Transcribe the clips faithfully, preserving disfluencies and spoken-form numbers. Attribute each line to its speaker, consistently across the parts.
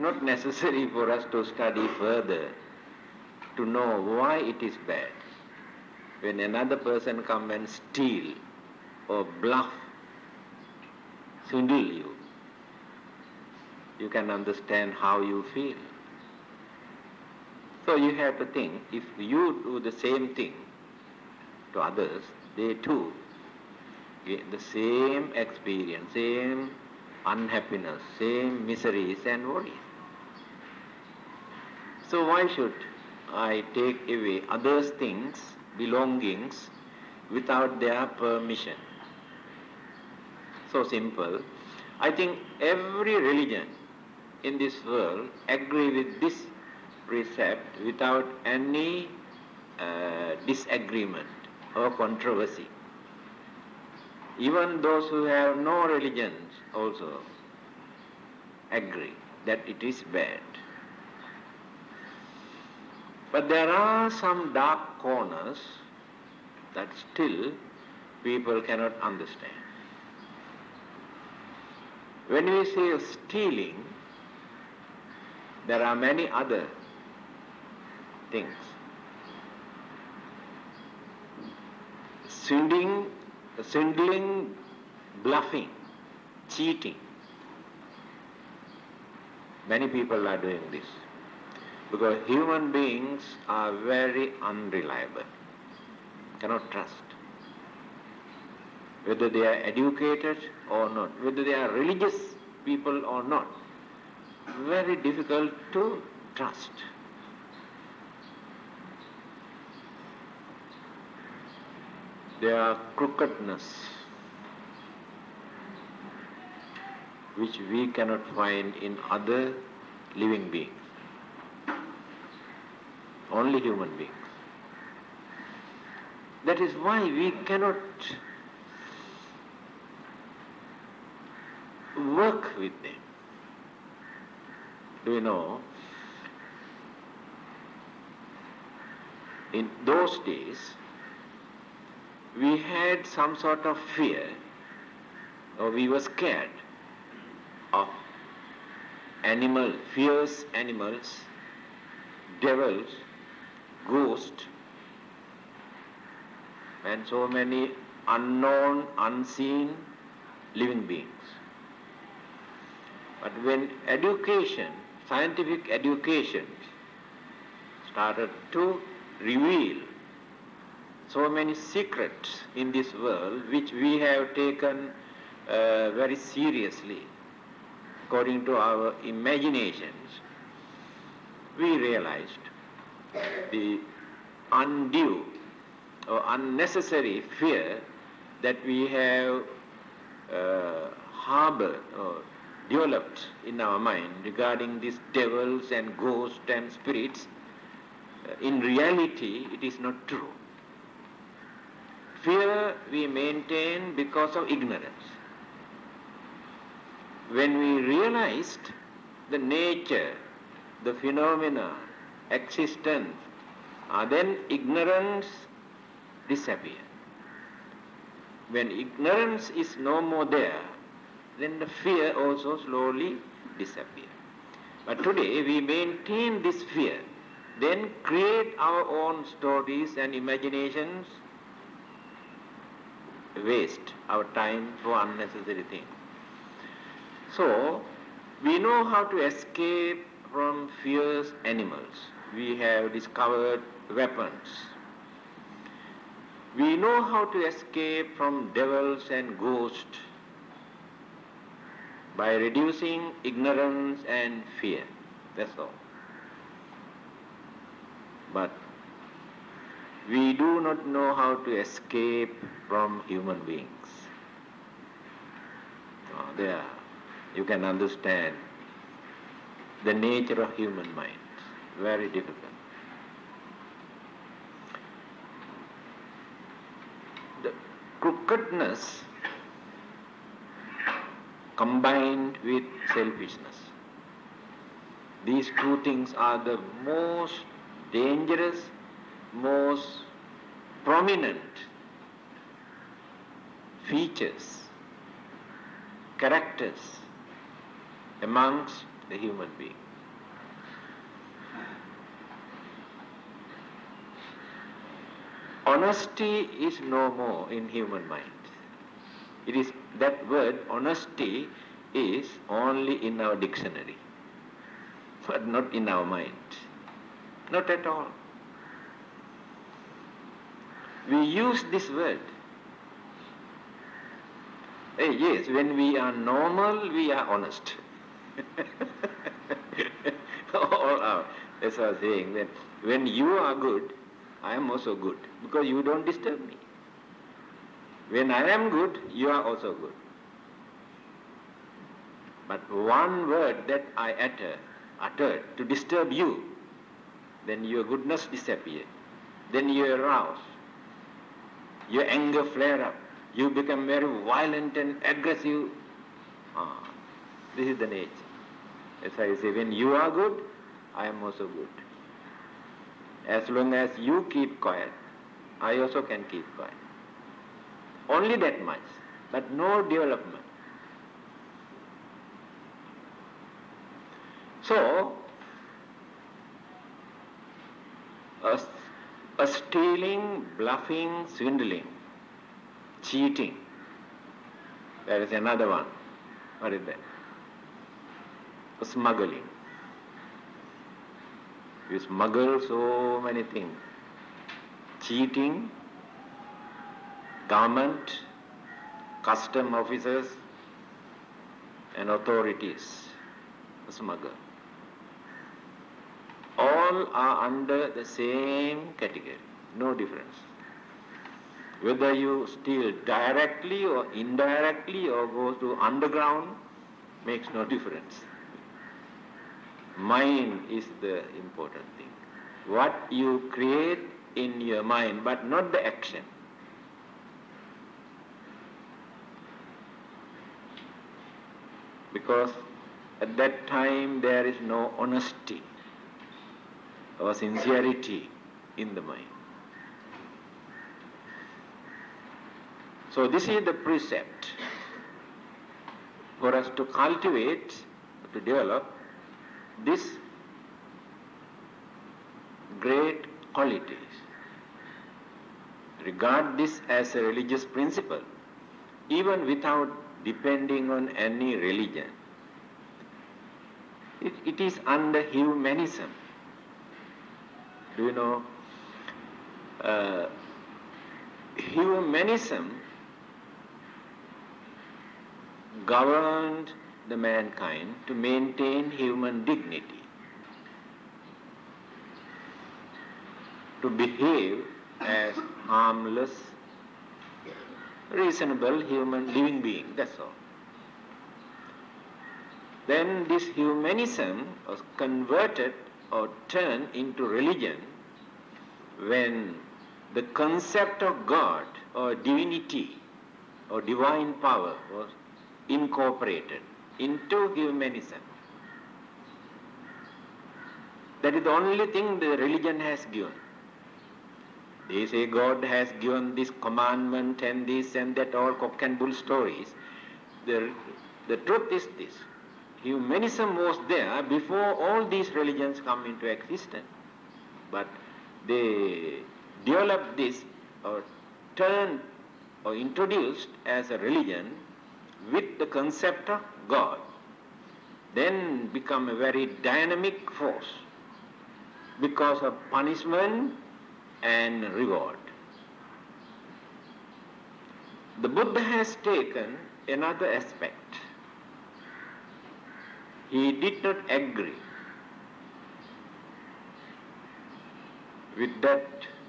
Speaker 1: not necessary for us to study further to know why it is bad. When another person come and steal or bluff, swindle you, you can understand how you feel. So you have to think, if you do the same thing to others, they too get the same experience, same unhappiness, same miseries and worries. So why should I take away others' things, belongings, without their permission? So simple. I think every religion in this world agree with this precept without any uh, disagreement or controversy. Even those who have no religions also agree that it is bad. But there are some dark corners that still people cannot understand. When we say stealing, there are many other things. Swindling, swindling, bluffing, cheating. Many people are doing this because human beings are very unreliable, cannot trust. Whether they are educated or not, whether they are religious people or not, very difficult to trust. There are crookedness which we cannot find in other living beings, only human beings. That is why we cannot work with them. Do you know, in those days, we had some sort of fear, or we were scared of animal, fierce animals, devils, ghosts, and so many unknown, unseen living beings. But when education, scientific education, started to reveal so many secrets in this world which we have taken uh, very seriously according to our imaginations, we realized the undue or unnecessary fear that we have uh, harbored or developed in our mind regarding these devils and ghosts and spirits. Uh, in reality, it is not true. Fear we maintain because of ignorance. When we realized the nature, the phenomena, existence, uh, then ignorance disappears. When ignorance is no more there, then the fear also slowly disappears. But today we maintain this fear, then create our own stories and imaginations, waste our time for unnecessary things. So, we know how to escape from fierce animals. We have discovered weapons. We know how to escape from devils and ghosts by reducing ignorance and fear. That's all. But we do not know how to escape from human beings. Oh, there, you can understand the nature of human mind. Very difficult. The crookedness combined with selfishness. These two things are the most dangerous, most prominent features, characters amongst the human being. Honesty is no more in human mind. It is that word honesty is only in our dictionary, but not in our mind. Not at all. We use this word. Eh, yes, when we are normal, we are honest. All our, that's what I was saying. That when you are good, I am also good, because you don't disturb me. When I am good, you are also good. But one word that I utter, uttered to disturb you, then your goodness disappears. Then you arouse. Your anger flare up. You become very violent and aggressive. Ah, this is the nature. As I say, when you are good, I am also good. As long as you keep quiet, I also can keep quiet. Only that much, but no development. So, a, a stealing, bluffing, swindling, cheating, there is another one. What is that? A smuggling. You smuggle so many things. Cheating, government, custom officers, and authorities smuggle. All are under the same category, no difference. Whether you steal directly or indirectly or go to underground, makes no difference. Mind is the important thing. What you create in your mind, but not the action. Because at that time there is no honesty or sincerity in the mind. So this is the precept for us to cultivate, to develop this great qualities. Regard this as a religious principle, even without depending on any religion. It, it is under humanism. Do you know, uh, humanism governed the mankind to maintain human dignity, to behave as harmless, reasonable human living being, that's all. Then this humanism was converted or turned into religion when the concept of God or divinity or divine power was incorporated into humanism. That is the only thing the religion has given. They say God has given this commandment and this and that, all cock and bull stories. The, the truth is this. Humanism was there before all these religions come into existence. But they developed this or turned or introduced as a religion with the concept of God. Then become a very dynamic force because of punishment and reward. The Buddha has taken another aspect. He did not agree with that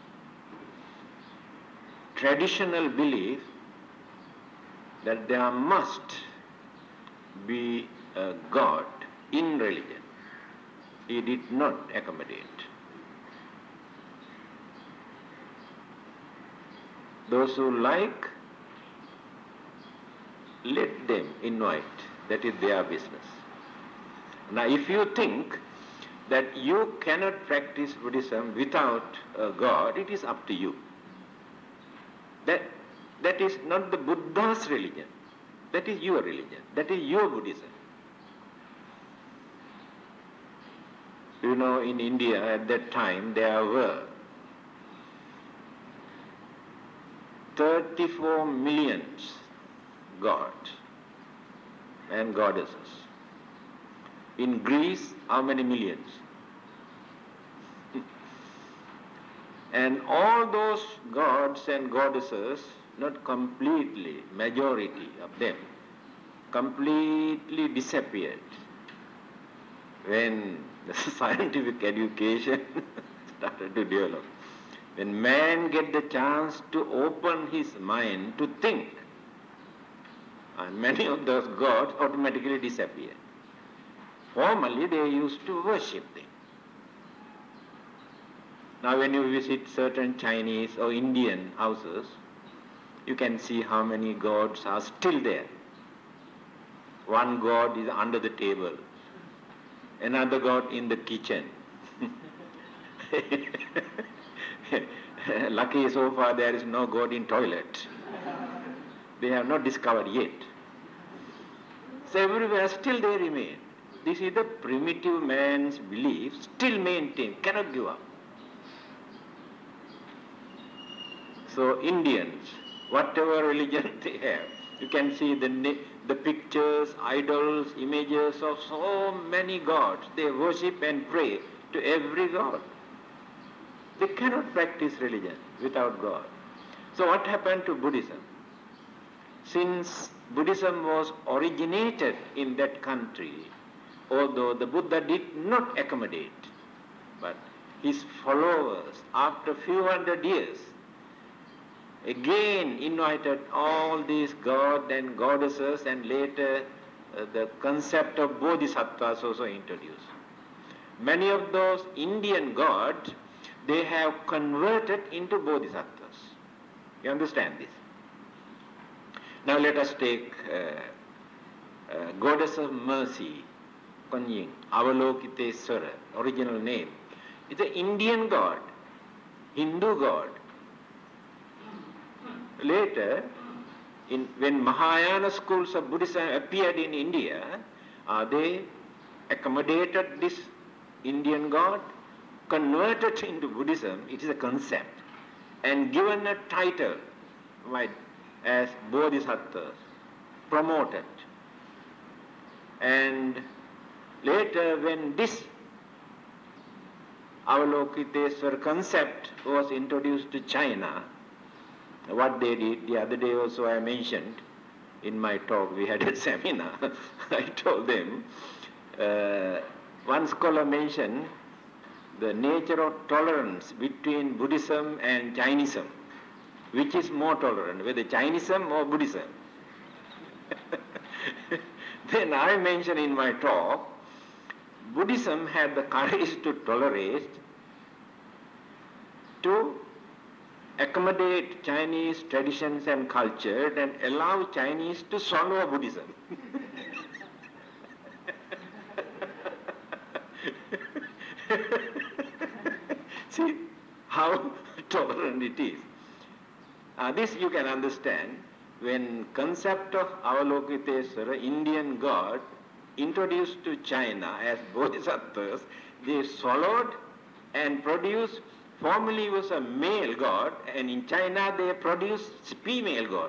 Speaker 1: traditional belief that there must be a God in religion. He did not accommodate. Those who like, let them invite. That is their business. Now, if you think that you cannot practice Buddhism without a God, it is up to you. That, that is not the Buddha's religion. That is your religion. That is your Buddhism. you know, in India at that time there were thirty-four millions gods and goddesses. In Greece, how many millions? And all those gods and goddesses, not completely, majority of them, completely disappeared when the scientific education started to develop. When man get the chance to open his mind to think, and many of those gods automatically disappeared. Formerly they used to worship them. Now when you visit certain Chinese or Indian houses, you can see how many gods are still there. One god is under the table, another god in the kitchen. Lucky so far there is no god in toilet. They have not discovered yet. So everywhere still they remain. This is the primitive man's belief, still maintained, cannot give up. So Indians, whatever religion they have, you can see the, the pictures, idols, images of so many gods. They worship and pray to every god. They cannot practice religion without God. So what happened to Buddhism? Since Buddhism was originated in that country, although the Buddha did not accommodate, but his followers, after few hundred years, again invited all these gods and goddesses, and later uh, the concept of bodhisattvas also introduced. Many of those Indian gods, they have converted into bodhisattvas. You understand this? Now let us take uh, uh, Goddess of Mercy, Kuan Yin, Avalokiteswara, original name. It's an Indian god, Hindu god. Later, in, when Mahayana schools of Buddhism appeared in India, uh, they accommodated this Indian god, converted into Buddhism, it is a concept, and given a title right, as bodhisattvas, promoted. And later when this Avalokiteswara concept was introduced to China, what they did, the other day also I mentioned in my talk, we had a seminar, I told them, uh, one scholar mentioned the nature of tolerance between Buddhism and Chineism. Which is more tolerant, whether Chineism or Buddhism? Then I mentioned in my talk, Buddhism had the courage to tolerate, to accommodate Chinese traditions and culture and allow Chinese to swallow Buddhism. See how tolerant it is. Uh, this you can understand when concept of Avalokiteswara, Indian god, introduced to China as bodhisattvas, they swallowed and produced, formerly was a male god, and in China they produced female god.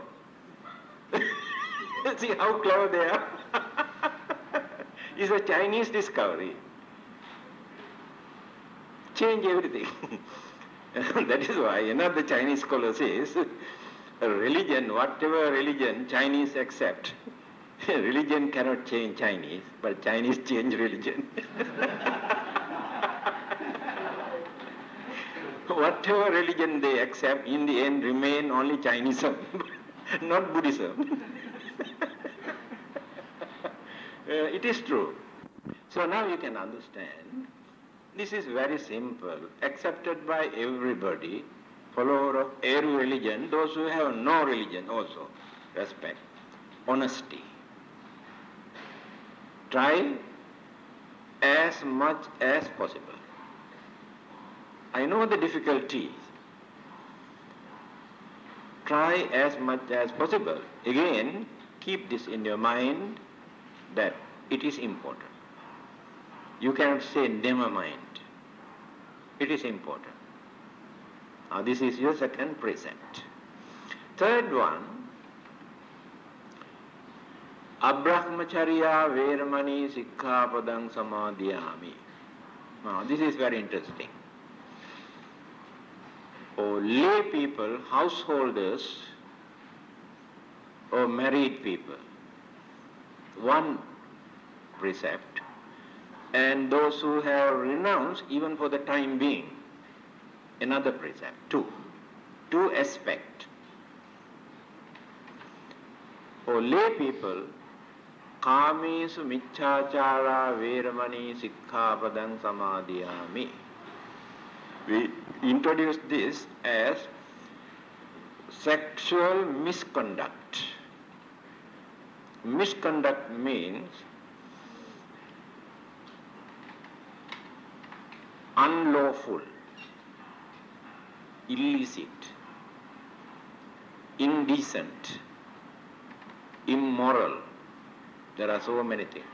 Speaker 1: See how clever they are. It's a Chinese discovery. Change everything. That is why another Chinese scholar says, religion, whatever religion Chinese accept, religion cannot change Chinese, but Chinese change religion. Whatever religion they accept, in the end remain only Chineism, not Buddhism. uh, it is true. So now you can understand, this is very simple, accepted by everybody, follower of every religion, those who have no religion also. Respect, honesty. Try as much as possible. I know the difficulties. Try as much as possible. Again, keep this in your mind that it is important. You cannot say never mind. It is important. Now this is your second precept. Third one, Abrahmacharya Veramani Sikkhapadang Samadhiyami. Now this is very interesting. Or lay people, householders, or married people, one precept, and those who have renounced even for the time being, another precept, two, two aspects. For lay people, Kamesu Michchachara Veramani Sikkhapadang Samadhiyami. We introduce this as sexual misconduct. Misconduct means unlawful, illicit, indecent, immoral. There are so many things.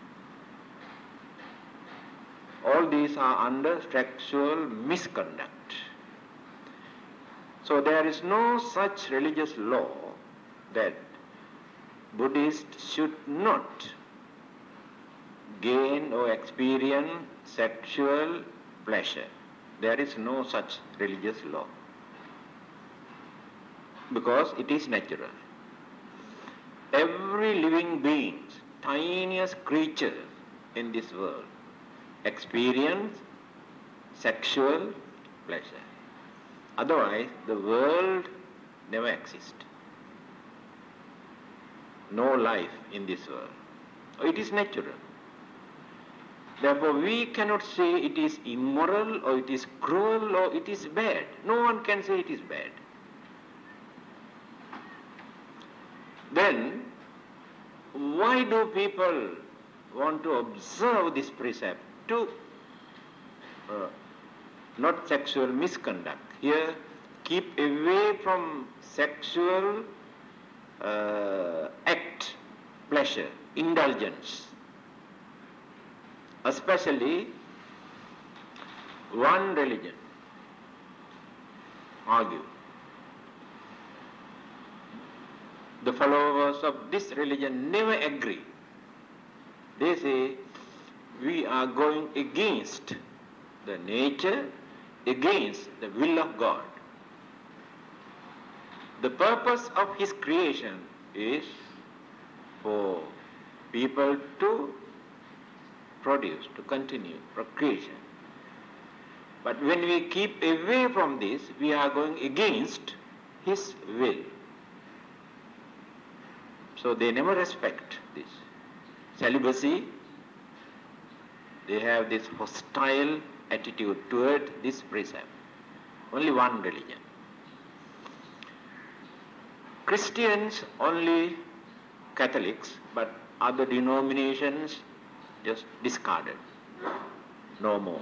Speaker 1: All these are under sexual misconduct. So there is no such religious law that Buddhists should not gain or experience sexual pleasure. There is no such religious law, because it is natural. Every living being, tiniest creature in this world, experience sexual pleasure. Otherwise, the world never exists. No life in this world. It is natural. Therefore, we cannot say it is immoral or it is cruel or it is bad. No one can say it is bad. Then, why do people want to observe this precept to uh, not sexual misconduct? Here, keep away from sexual uh, act, pleasure, indulgence. Especially one religion argue. The followers of this religion never agree. They say we are going against the nature, against the will of God. The purpose of His creation is for people to produce, to continue procreation. But when we keep away from this, we are going against His will. So they never respect this. Celibacy, they have this hostile attitude toward this precept. Only one religion. Christians, only Catholics, but other denominations just discarded. No more.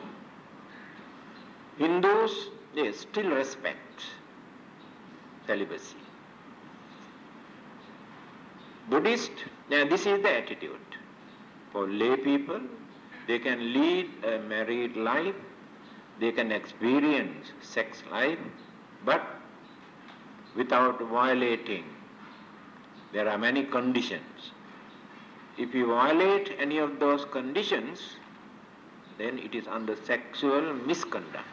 Speaker 1: Hindus, they still respect celibacy. Buddhist, yeah, this is the attitude. For lay people, they can lead a married life, they can experience sex life, but without violating. There are many conditions. If you violate any of those conditions, then it is under sexual misconduct.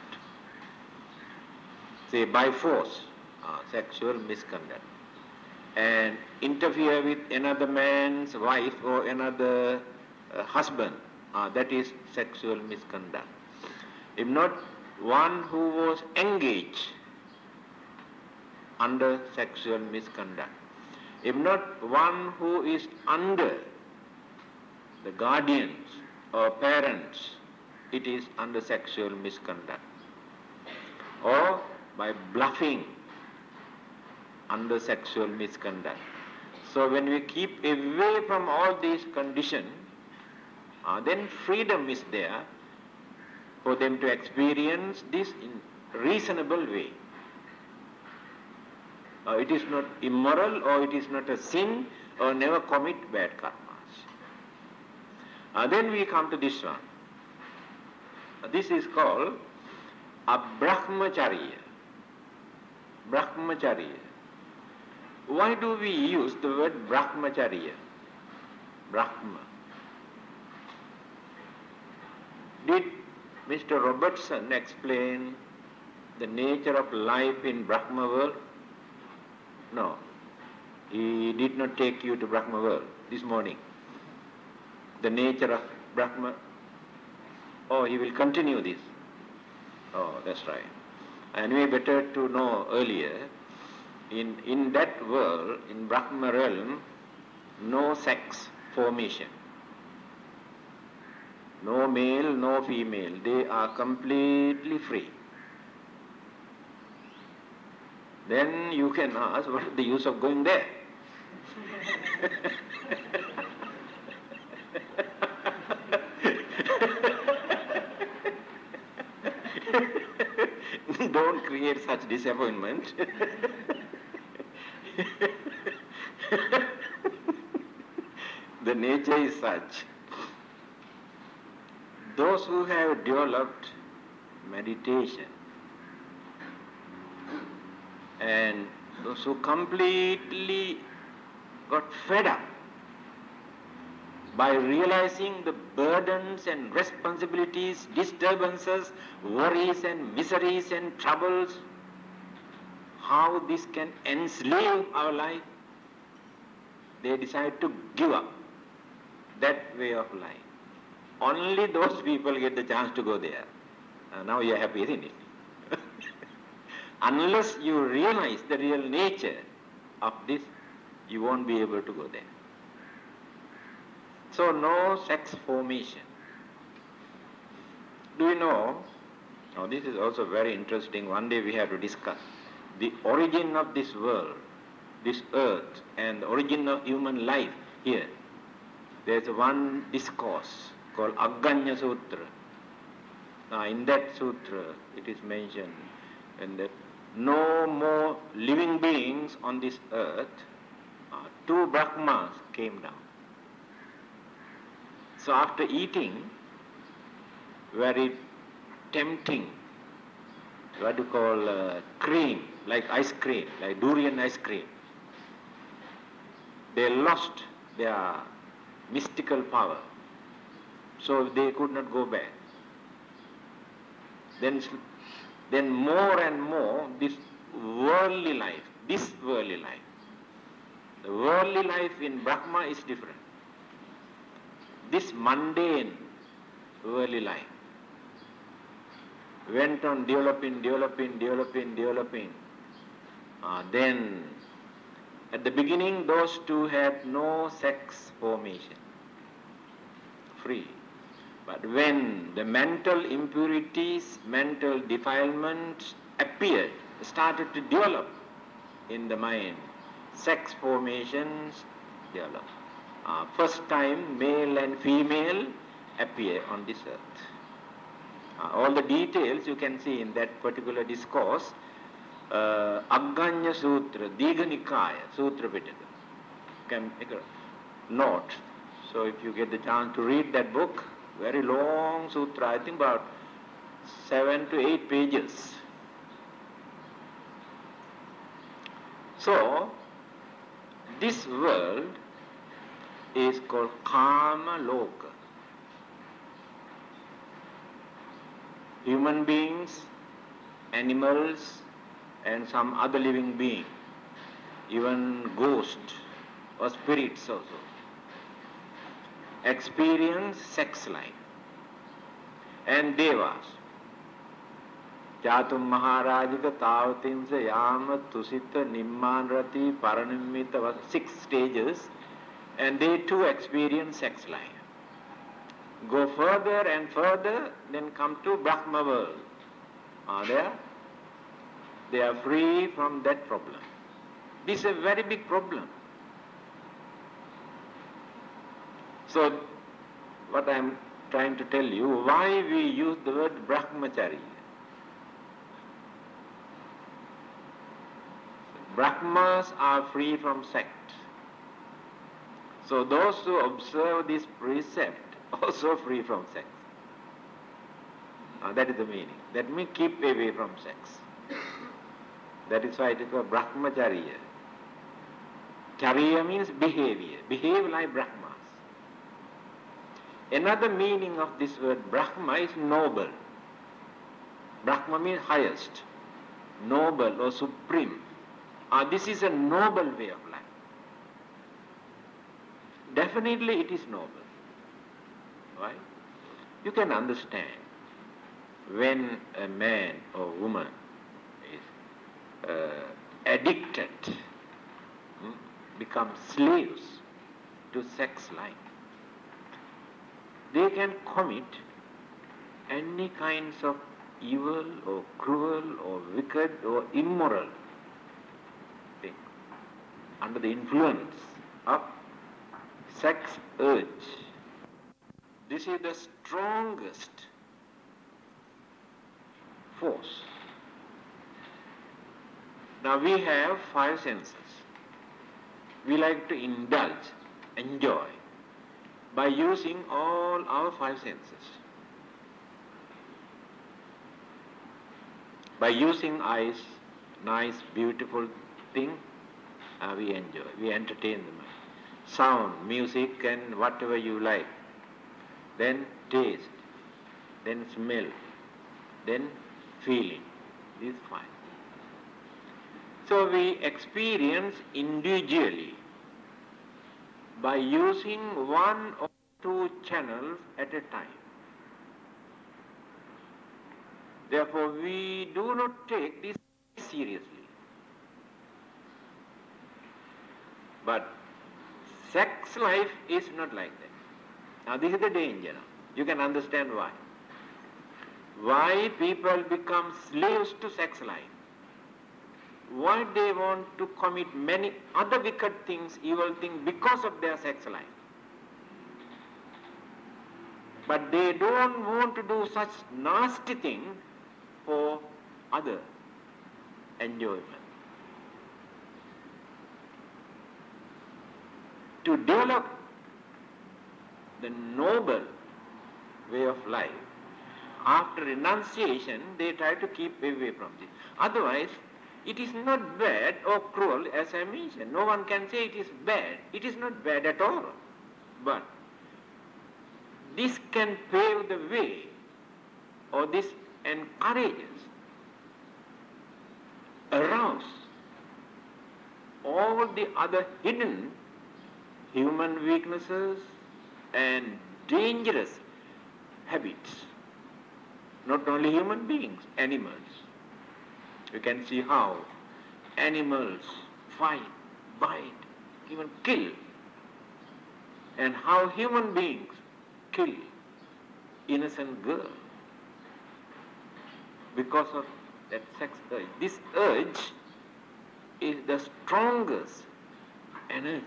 Speaker 1: Say by force, uh, sexual misconduct. And interfere with another man's wife or another uh, husband, uh, that is sexual misconduct. If not, one who was engaged under sexual misconduct. If not, one who is under the guardians or parents, it is under sexual misconduct. Or by bluffing, under sexual misconduct. So when we keep away from all these conditions, uh, then freedom is there for them to experience this in reasonable way. Uh, it is not immoral, or it is not a sin, or never commit bad karmas. Uh, then we come to this one. Uh, this is called a brahmacharya. Brahmacharya. Why do we use the word brahmacharya? Brahma. Did Mister Robertson explain the nature of life in Brahma world? No. He did not take you to Brahma world this morning. The nature of Brahma. Oh, he will continue this. Oh, that's right. Anyway, better to know earlier, in, in that world, in Brahma realm, no sex formation. No male, no female. They are completely free. Then you can ask, what is the use of going there? Don't create such disappointment. The nature is such. Those who have developed meditation and those who completely got fed up by realizing the burdens and responsibilities, disturbances, worries and miseries and troubles, how this can enslave our life, they decide to give up that way of life. Only those people get the chance to go there. Uh, now you are happy, isn't it? Unless you realize the real nature of this, you won't be able to go there. So no sex formation. Do you know, now this is also very interesting, one day we have to discuss the origin of this world, this earth, and the origin of human life here. There's one discourse called Aganya Sutra. Now in that sutra it is mentioned and that no more living beings on this earth, uh, two Brahmas came down. So after eating very tempting, what do you call uh, cream, like ice cream, like durian ice cream, they lost their mystical power. So they could not go back. Then, then more and more this worldly life, this worldly life, the worldly life in Brahma is different. This mundane worldly life went on developing, developing, developing, developing. Uh, then at the beginning those two had no sex formation, free. But when the mental impurities, mental defilements appeared, started to develop in the mind, sex formations developed. Uh, first time male and female appear on this earth. Uh, all the details you can see in that particular discourse, uh, Aganya Sutra, Digha Nikaya, Sutra Pitaka. You can make a note. So if you get the chance to read that book, very long sutra, I think about seven to eight pages. So, this world is called Kama Loka. Human beings, animals, and some other living being, even ghosts or spirits also, experience sex life. And devas, Jatum Maharajika Tavatimsa Yama Tusita Nimman Rati Paranimita was six stages, and they too experience sex life. Go further and further, then come to Brahma world. Are there? They are free from that problem. This is a very big problem. So, what I am trying to tell you, why we use the word brahmachari. Brahmas are free from sex. So those who observe this precept also free from sex. Uh, that is the meaning. That means keep away from sex. That is why it is called Brahmacharya. Charya means behavior. Behave like Brahmas. Another meaning of this word Brahma is noble. Brahma means highest, noble or supreme. Uh, this is a noble way of life. Definitely it is noble. Why? You can understand when a man or woman is uh, addicted, hmm, become slaves to sex life, they can commit any kinds of evil or cruel or wicked or immoral thing under the influence of sex urge. This is the strongest force. Now we have five senses. We like to indulge, enjoy, by using all our five senses. By using eyes, nice, beautiful thing, uh, we enjoy, we entertain the mind. Sound, music and whatever you like. Then taste, then smell, then feeling. These five. So we experience individually by using one or two channels at a time. Therefore, we do not take this seriously. But sex life is not like that. Now this is the danger. You can understand why. Why people become slaves to sex life. Why they want to commit many other wicked things, evil things because of their sex life. But they don't want to do such nasty thing for other enjoyment. To develop the noble way of life, after renunciation, they try to keep away from this. Otherwise, it is not bad or cruel, as I mentioned. No one can say it is bad. It is not bad at all. But this can pave the way, or this encourages, arouse all the other hidden human weaknesses and dangerous habits. Not only human beings, animals. You can see how animals fight, bite, even kill, and how human beings kill innocent girls because of that sex urge. This urge is the strongest energy.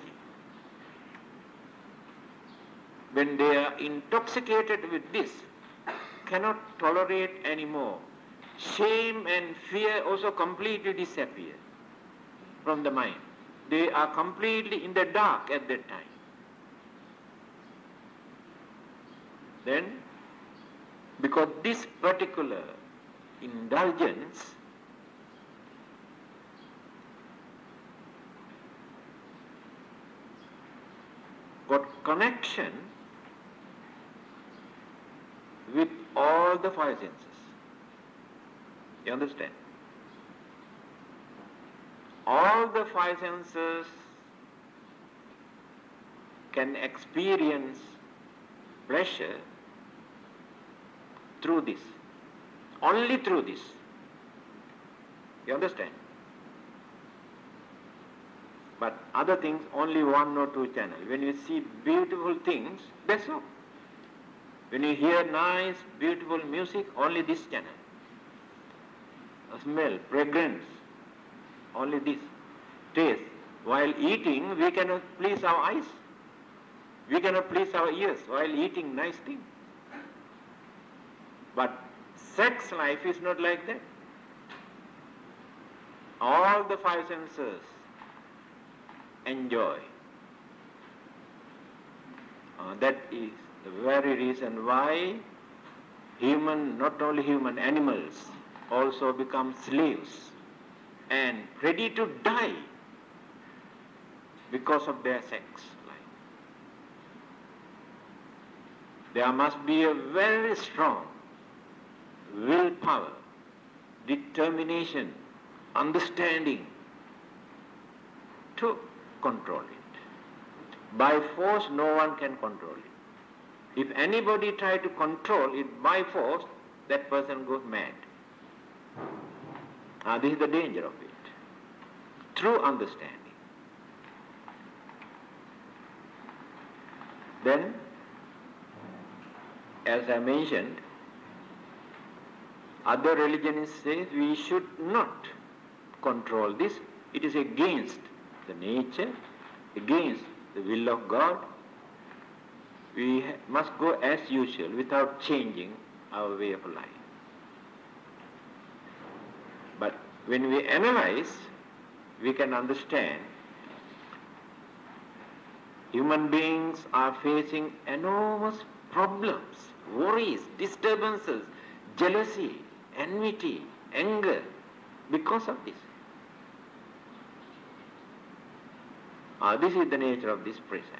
Speaker 1: When they are intoxicated with this, cannot tolerate anymore. Shame and fear also completely disappear from the mind. They are completely in the dark at that time. Then, because this particular indulgence got connection with all the five senses. You understand? All the five senses can experience pleasure through this. Only through this. You understand? But other things, only one or two channels. When you see beautiful things, that's all. When you hear nice, beautiful music, only this channel. A smell, fragrance, only this. Taste. While eating, we cannot please our eyes. We cannot please our ears while eating nice things. But sex life is not like that. All the five senses enjoy. Uh, that is the very reason why human, not only human, animals also become slaves and ready to die because of their sex life. There must be a very strong willpower, determination, understanding to control it. By force, no one can control it. If anybody tries to control it by force, that person goes mad. Ah, this is the danger of it. True understanding. Then, as I mentioned, other religions say we should not control this. It is against the nature, against the will of God. We must go as usual without changing our way of life. But when we analyze, we can understand human beings are facing enormous problems, worries, disturbances, jealousy, enmity, anger, because of this. Ah, this is the nature of this precept.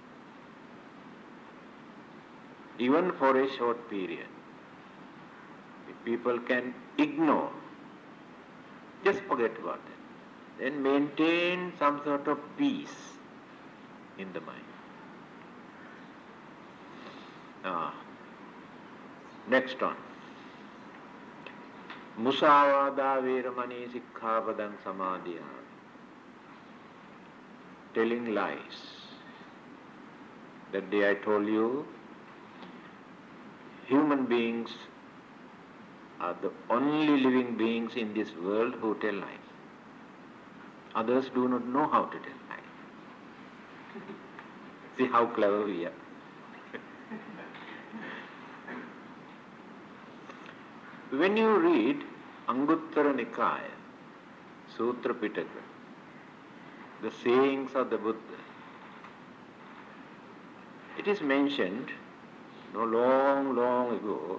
Speaker 1: Even for a short period, if people can ignore, just forget about it, then maintain some sort of peace in the mind. Ah, next one. Musavada Veramani Sikkhapadam Samadhiyami. Telling lies. That day I told you, human beings are the only living beings in this world who tell lies. Others do not know how to tell lies. See how clever we are. When you read Anguttara Nikaya, Sutra Pitaka, the sayings of the Buddha, it is mentioned no long, long ago.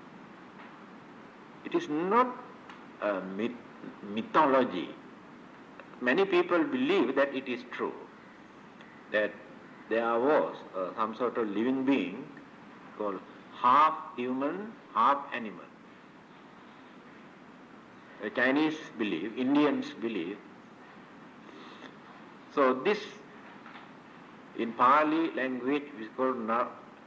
Speaker 1: It is not a myth, mythology. Many people believe that it is true, that there was uh, some sort of living being called half human, half animal. The Chinese believe, Indians believe. So this, in Pali language, is called Nar,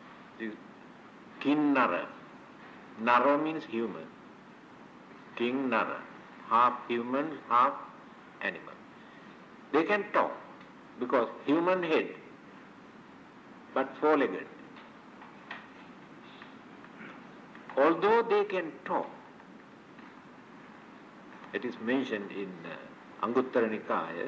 Speaker 1: Kinnara. Nara means human. King Nara, half human, half animal. They can talk because human head, but four-legged. Although they can talk, it is mentioned in uh, Anguttara Nikaya,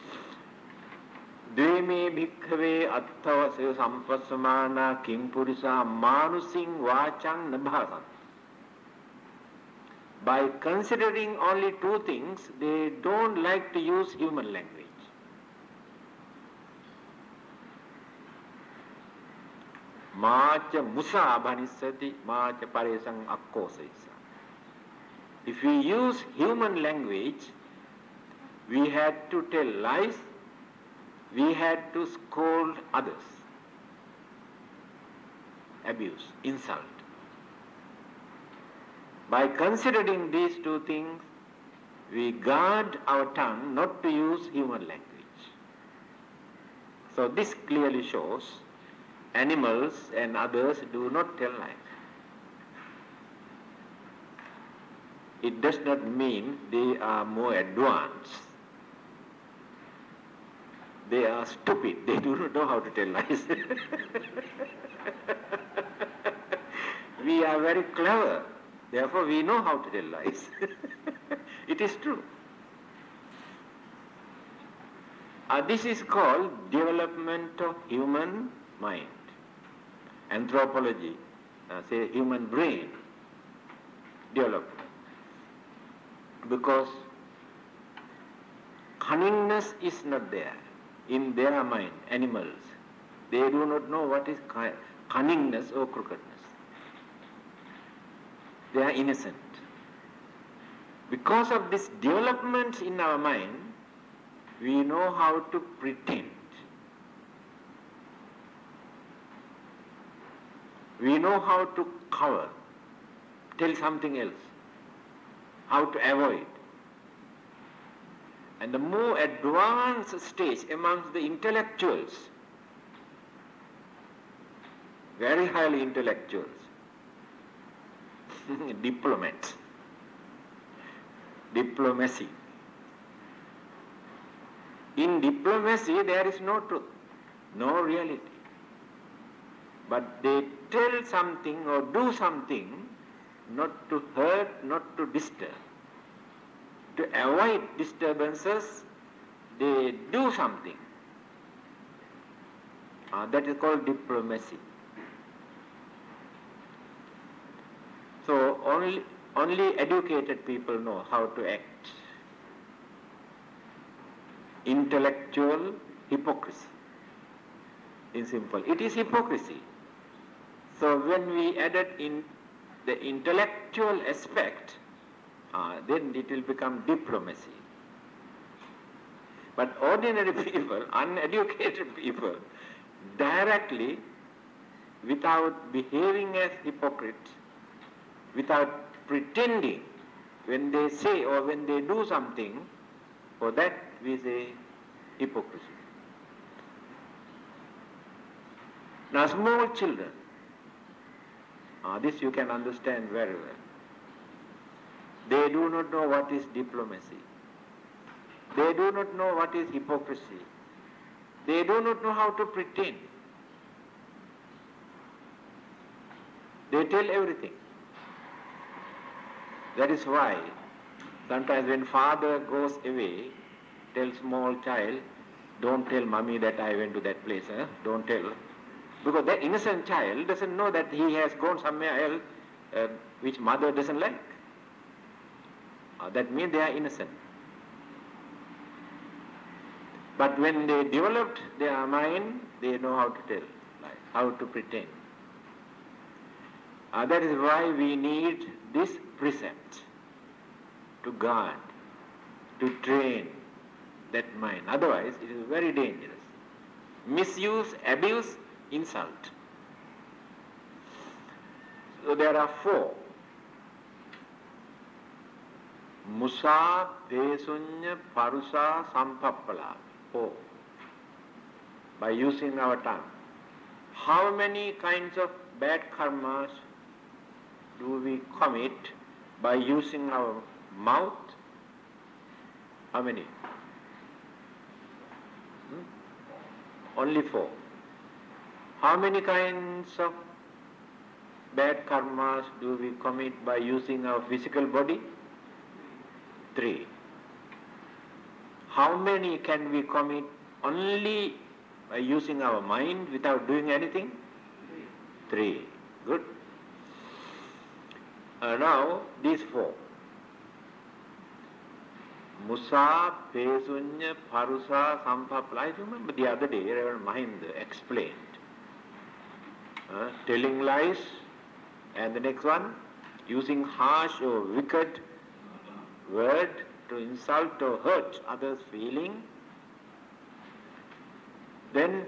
Speaker 1: Dveme bhikkhave atthavasya sampasamana kim purisa manusing vachang nabhasat. By considering only two things, they don't like to use human language. Macha musa bhanisati, macha paresang akkosaisa. If we use human language, we had to tell lies, we had to scold others, abuse, insult. By considering these two things, we guard our tongue not to use human language. So this clearly shows animals and others do not tell lies. It does not mean they are more advanced. They are stupid. They do not know how to tell lies. We are very clever. Therefore, we know how to tell lies. It is true. Uh, this is called development of human mind. Anthropology, uh, say human brain development. Because cunningness is not there in their mind, animals. They do not know what is cunningness or crookedness. They are innocent. Because of this development in our mind, we know how to pretend. We know how to cover, tell something else, how to avoid. And the more advanced stage amongst the intellectuals, very highly intellectuals, diplomats, diplomacy. In diplomacy there is no truth, no reality. But they tell something or do something not to hurt, not to disturb. To avoid disturbances, they do something. Uh, that is called diplomacy. So only, only educated people know how to act. Intellectual hypocrisy. In simple, it is hypocrisy. So when we added in the intellectual aspect, uh, then it will become diplomacy. But ordinary people, uneducated people, directly, without behaving as hypocrites, without pretending, when they say or when they do something, for that we say hypocrisy. Now small children, uh, this you can understand very well. They do not know what is diplomacy. They do not know what is hypocrisy. They do not know how to pretend. They tell everything. That is why sometimes when father goes away, tell small child, don't tell mommy that I went to that place, eh? Don't tell. Because that innocent child doesn't know that he has gone somewhere else uh, which mother doesn't like. Uh, that means they are innocent. But when they developed their mind, they know how to tell, like, how to pretend. Uh, that is why we need this precept to guard, to train that mind. Otherwise, it is very dangerous. Misuse, abuse, insult. So there are four. Musa, Pesunya, Parusa, Sampappala. Four. By using our tongue. How many kinds of bad karmas do we commit by using our mouth? How many? Hmm? Only four. How many kinds of bad karmas do we commit by using our physical body? Three. How many can we commit only by using our mind without doing anything? Three. Good. Uh, now, these four. Musa, Pesunya, Parusa, Sampappala. I remember the other day, Reverend Mahinda explained. Uh, telling lies, and the next one, using harsh or wicked word to insult or hurt others' feeling. Then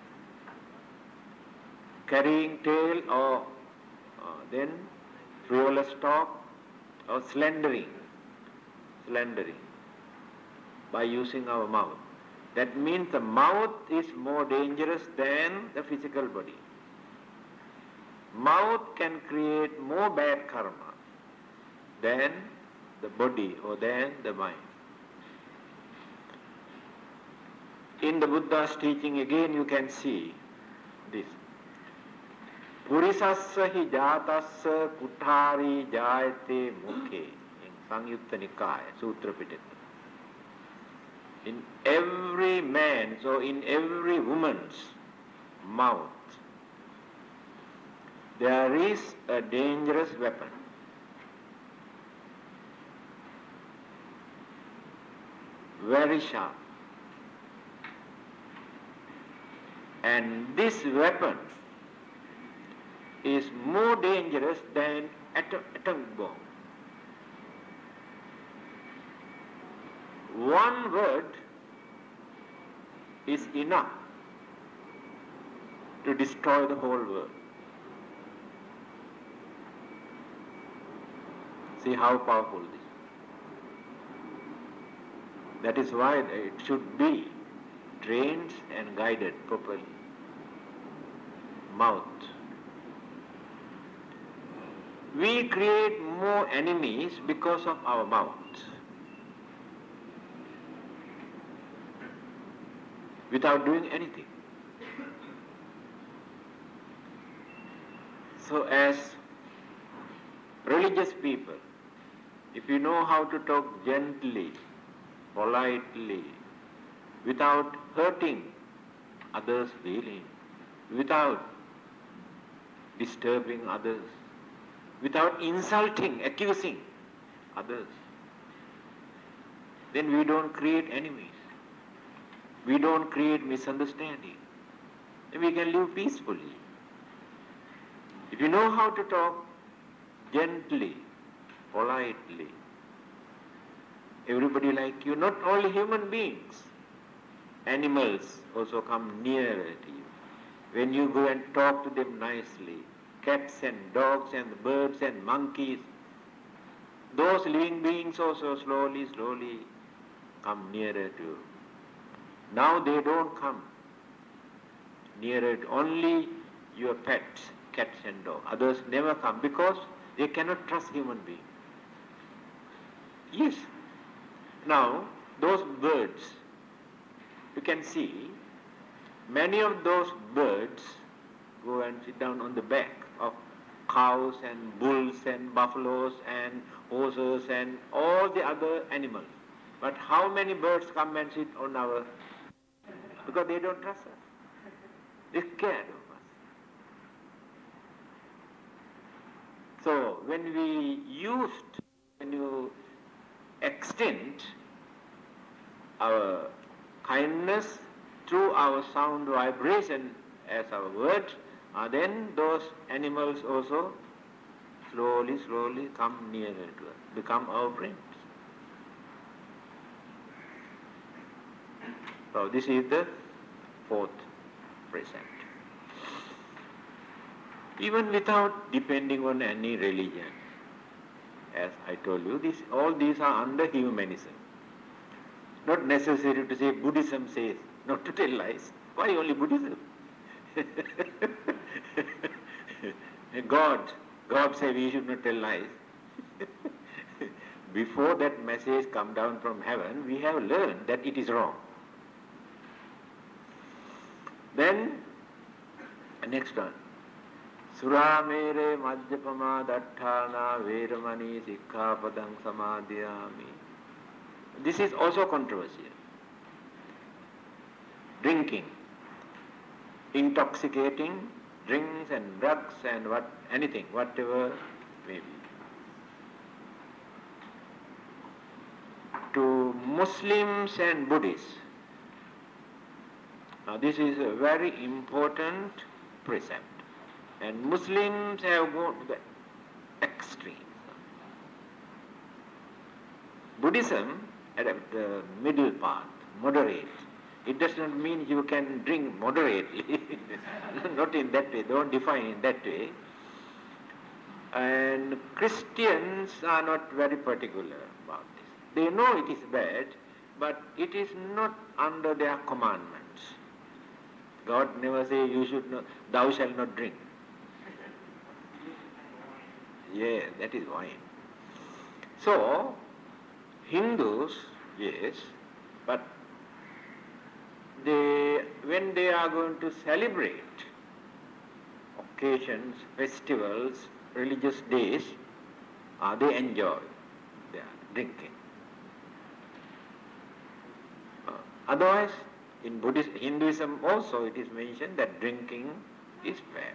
Speaker 1: carrying tale or uh, then frivolous talk or slandering, slandering by using our mouth. That means the mouth is more dangerous than the physical body. Mouth can create more bad karma than the body or than the mind. In the Buddha's teaching again you can see this. Purisassa hi jātassa kuthāri jāyate mukhe, in Sangyutta Nikaya, Sutra Pitaka. In every man's or in every woman's mouth there is a dangerous weapon. Very sharp. And this weapon is more dangerous than atom, atomic bomb. One word is enough to destroy the whole world. See how powerful this is. That is why it should be trained and guided properly. Mouth. We create more enemies because of our mouth. Without doing anything. So as religious people, if you know how to talk gently, politely, without hurting others' feelings, without disturbing others, without insulting, accusing others, then we don't create enemies. We don't create misunderstanding. And we can live peacefully. If you know how to talk gently, politely, everybody like you, not only human beings, animals also come nearer to you. When you go and talk to them nicely, cats and dogs and birds and monkeys, those living beings also slowly, slowly come nearer to you. Now they don't come nearer to only your pets, cats and dogs. Others never come because they cannot trust human beings. Yes. Now, those birds, you can see, many of those birds go and sit down on the back of cows and bulls and buffaloes and horses and all the other animals. But how many birds come and sit on our... Because they don't trust us. They're scared of us. So when we used, when you extend our kindness through our sound vibration as our word, uh, then those animals also slowly, slowly come nearer to us, become our friends. So this is the fourth precept. Even without depending on any religion, as I told you, this, all these are under humanism. Not necessary to say Buddhism says not to tell lies. Why only Buddhism? God, God said we should not tell lies. Before that message come down from heaven, we have learned that it is wrong. Then, next one. Sura mere majjapama datthana veramani sikkhapadam samadhyami. This is also controversial. Drinking, intoxicating drinks and drugs and what anything, whatever may be. To Muslims and Buddhists, now this is a very important precept. And Muslims have gone to the extreme. Buddhism at the middle path, moderate. It does not mean you can drink moderately. Not in that way. Don't define in that way. And Christians are not very particular about this. They know it is bad, but it is not under their commandments. God never say you should not, thou shalt not drink. Yeah, that is wine. So, Hindus, yes, but they, when they are going to celebrate occasions, festivals, religious days, uh, they enjoy their drinking. Uh, otherwise, in Buddhist, Hinduism also it is mentioned that drinking is bad.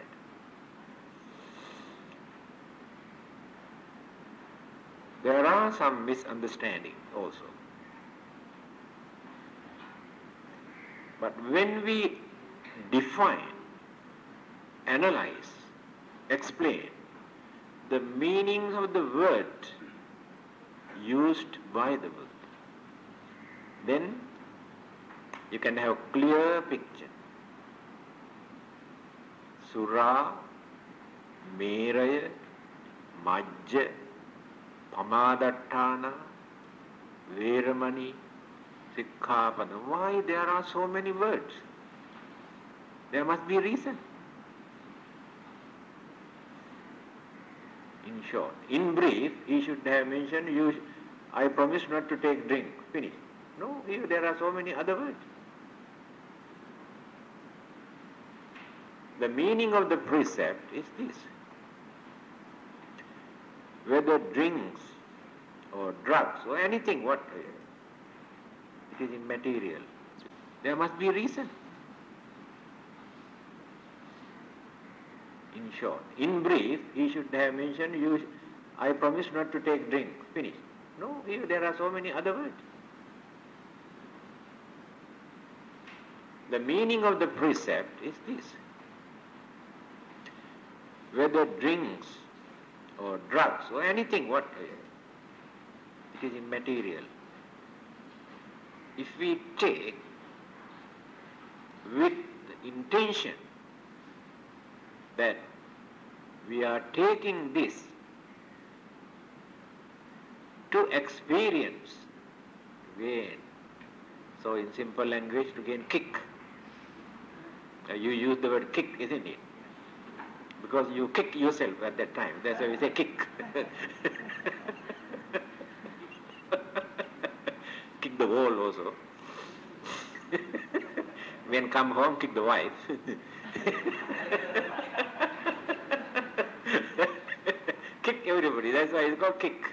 Speaker 1: There are some misunderstandings also. But when we define, analyze, explain the meaning of the word used by the Buddha. Then you can have a clear picture. Sura, Meraya, Majja, Pamadattana, Veramani, Sikkhapada. Why there are so many words? There must be a reason. In short, in brief, he should have mentioned, you, I promise not to take drink. Finish. No, here there are so many other words. The meaning of the precept is this. Whether drinks or drugs or anything, what it is immaterial. There must be a reason. In short, in brief, he should have mentioned, you, I promise not to take drink. Finish. No, here there are so many other words. The meaning of the precept is this. Whether drinks or drugs or anything, what it is immaterial. If we take with the intention that we are taking this to experience, gain, so in simple language, to gain kick. Uh, you use the word kick, isn't it? Because you kick yourself at that time. That's why we say kick. Kick the wall also. When come home, kick the wife. Kick everybody. That's why it's called kick.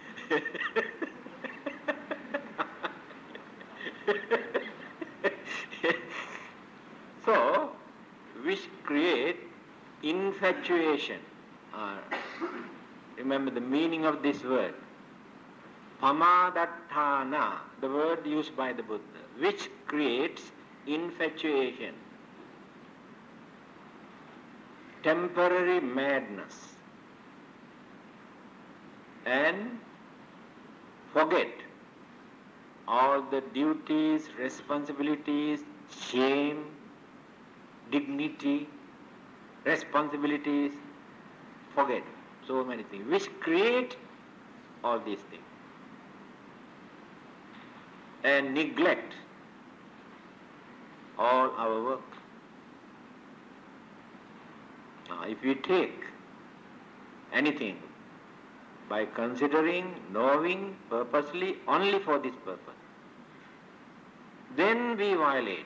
Speaker 1: So, which create infatuation. Uh, remember the meaning of this word. Pamadattana, the word used by the Buddha, which creates infatuation, temporary madness, and forget all the duties, responsibilities, shame, dignity, responsibilities, forget so many things, which create all these things, and neglect all our work. Now, if we take anything by considering, knowing purposely only for this purpose, then we violate.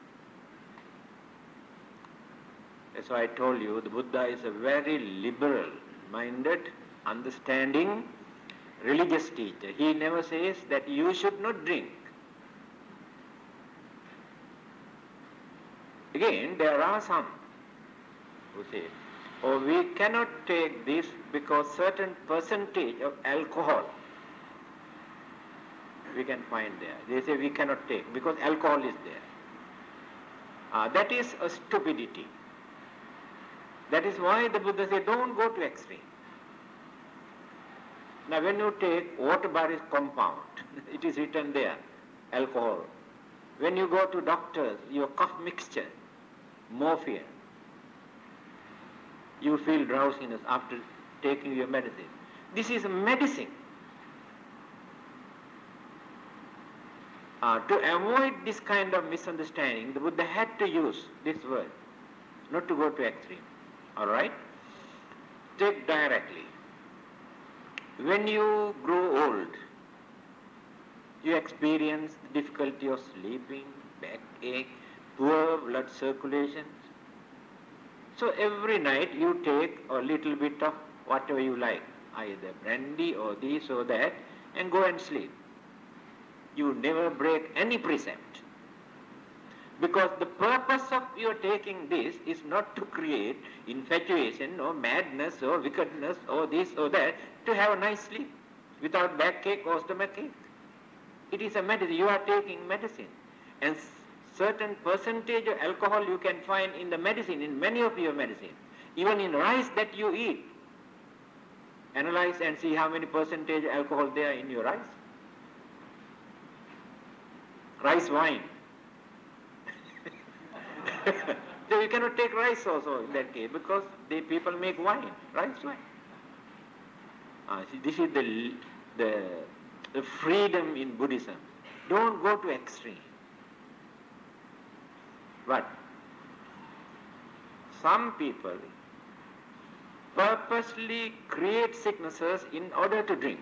Speaker 1: That's why I told you the Buddha is a very liberal-minded, understanding, religious teacher. He never says that you should not drink. Again, there are some who say, oh, we cannot take this because certain percentage of alcohol we can find there. They say we cannot take because alcohol is there. Uh, that is a stupidity. That is why the Buddha said, don't go to extreme. Now when you take water-based compound, it is written there, alcohol. When you go to doctors, your cough mixture, morphine, you feel drowsiness after taking your medicine. This is medicine. Uh, to avoid this kind of misunderstanding, the Buddha had to use this word, not to go to extreme. All right? Take directly. When you grow old, you experience the difficulty of sleeping, backache, poor blood circulation. So every night you take a little bit of whatever you like, either brandy or this or that, and go and sleep. You never break any precept. Because the purpose of your taking this is not to create infatuation or madness or wickedness or this or that, to have a nice sleep without backache or stomachache. It is a medicine. You are taking medicine. And certain percentage of alcohol you can find in the medicine, in many of your medicine, even in rice that you eat. Analyze and see how many percentage alcohol there in your rice. Rice wine. So you cannot take rice also in that case, because the people make wine, rice wine. Uh, see, this is the, the, the freedom in Buddhism. Don't go to extreme. But some people purposely create sicknesses in order to drink.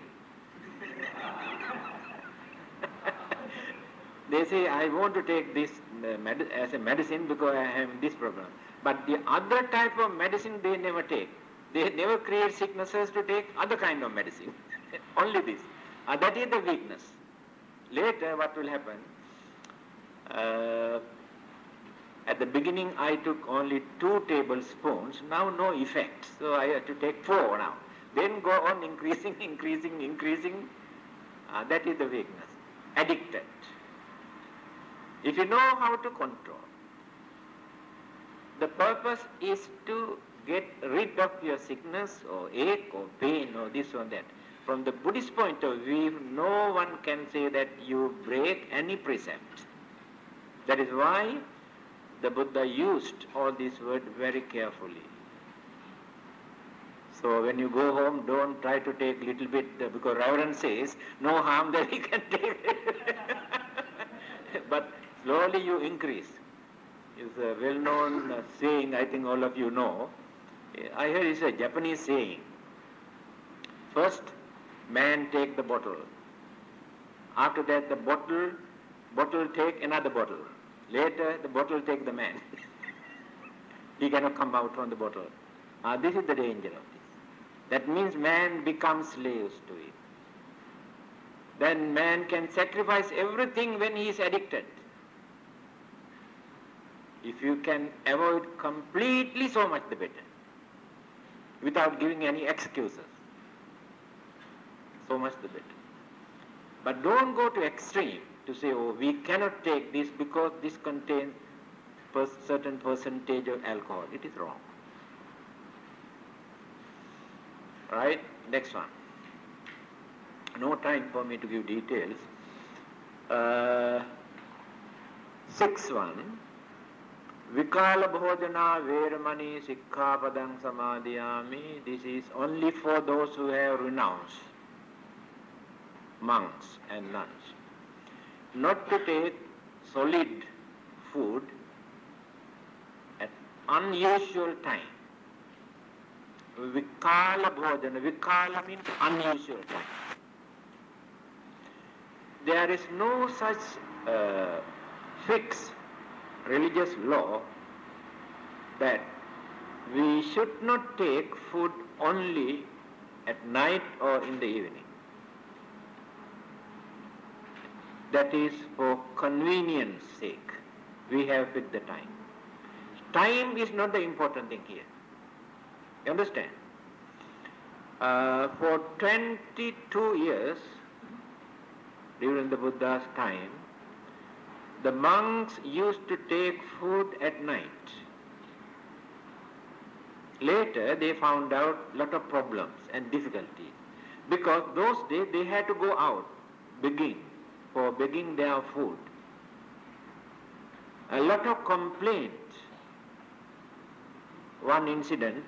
Speaker 1: They say, I want to take this uh, med- as a medicine because I have this problem. But the other type of medicine they never take. They never create sicknesses to take other kind of medicine. Only this. Uh, that is the weakness. Later what will happen, uh, at the beginning I took only two tablespoons, now no effect. So I have to take four now. Then go on increasing, increasing, increasing. Uh, that is the weakness. Addicted. If you know how to control, the purpose is to get rid of your sickness or ache or pain or this or that. From the Buddhist point of view, no one can say that you break any precept. That is why the Buddha used all these words very carefully. So when you go home, don't try to take little bit, uh, because Reverend says, no harm that he can take. But slowly you increase. It's a well-known uh, saying, I think all of you know. I heard it's a Japanese saying. First, man take the bottle. After that, the bottle, bottle take another bottle. Later, the bottle take the man. He cannot come out from the bottle. Uh, this is the danger of this. That means man becomes slaves to it. Then man can sacrifice everything when he is addicted. If you can avoid completely, so much the better, without giving any excuses. So much the better. But don't go to extreme to say, oh, we cannot take this because this contains a certain percentage of alcohol. It is wrong. Right? Next one. No time for me to give details. Uh, sixth one. Vikala bhojana veramani sikkhapadang samadhiyami. This is only for those who have renounced, monks and nuns. Not to take solid food at unusual time. Vikala bhojana. Vikala means unusual time. There is no such uh, fixed religious law that we should not take food only at night or in the evening. That is for convenience sake. We have fixed the time. Time is not the important thing here. You understand? Uh, for twenty-two years, during the Buddha's time, the monks used to take food at night. Later, they found out a lot of problems and difficulties, because those days they had to go out begging, for begging their food. A lot of complaints. One incident,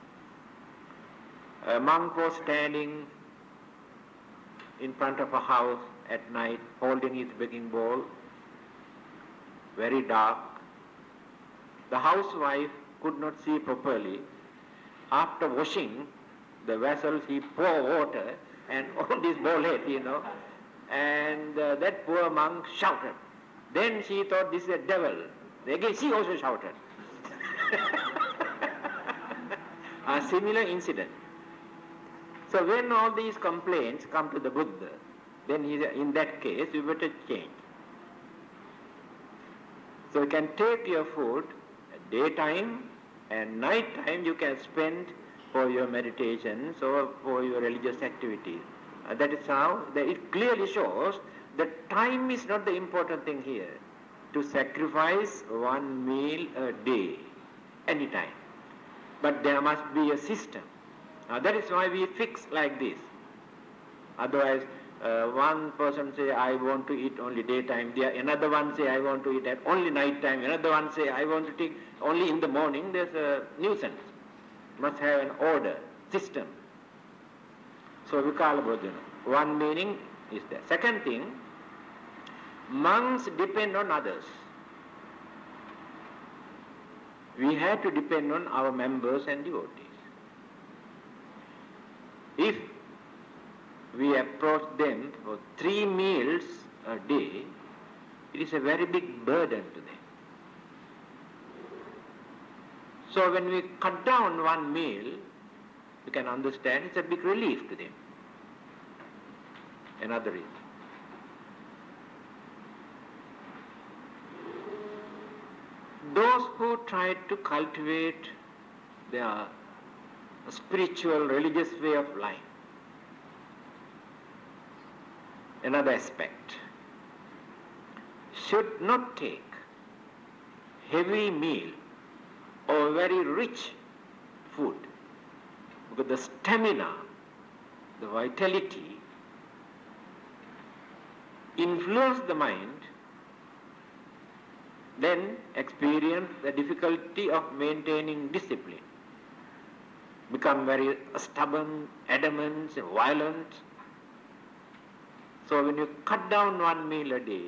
Speaker 1: a monk was standing in front of a house at night, holding his begging bowl, very dark. The housewife could not see properly. After washing the vessels, he poured water and on this bowl head, you know, and uh, that poor monk shouted. Then she thought this is a devil. Again, she also shouted. A similar incident. So when all these complaints come to the Buddha, then he, in that case, you better change. So you can take your food at daytime and night time you can spend for your meditations or for your religious activities. Uh, that is how that it clearly shows that time is not the important thing here. To sacrifice one meal a day, any time. But there must be a system. Now that is why we fix like this. Otherwise, uh, one person say, I want to eat only daytime, the, another one say, I want to eat at only night time, another one say, I want to take only in the morning. There's a nuisance. Must have an order, system. So Vikala Bhojana. One meaning is there. Second thing, monks depend on others. We have to depend on our members and devotees. If we approach them for three meals a day, it is a very big burden to them. So when we cut down one meal, you can understand it's a big relief to them. Another reason. Those who try to cultivate their spiritual, religious way of life, another aspect, should not take heavy meal or very rich food, because the stamina, the vitality influence the mind, then experience the difficulty of maintaining discipline, become very stubborn, adamant, violent. So when you cut down one meal a day,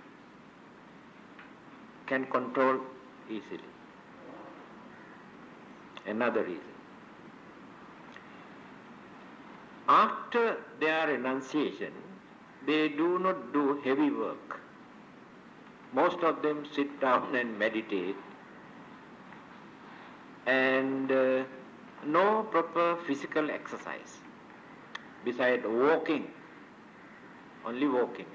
Speaker 1: can control easily. Another reason. After their renunciation, they do not do heavy work. Most of them sit down and meditate, and uh, no proper physical exercise besides walking, only walking.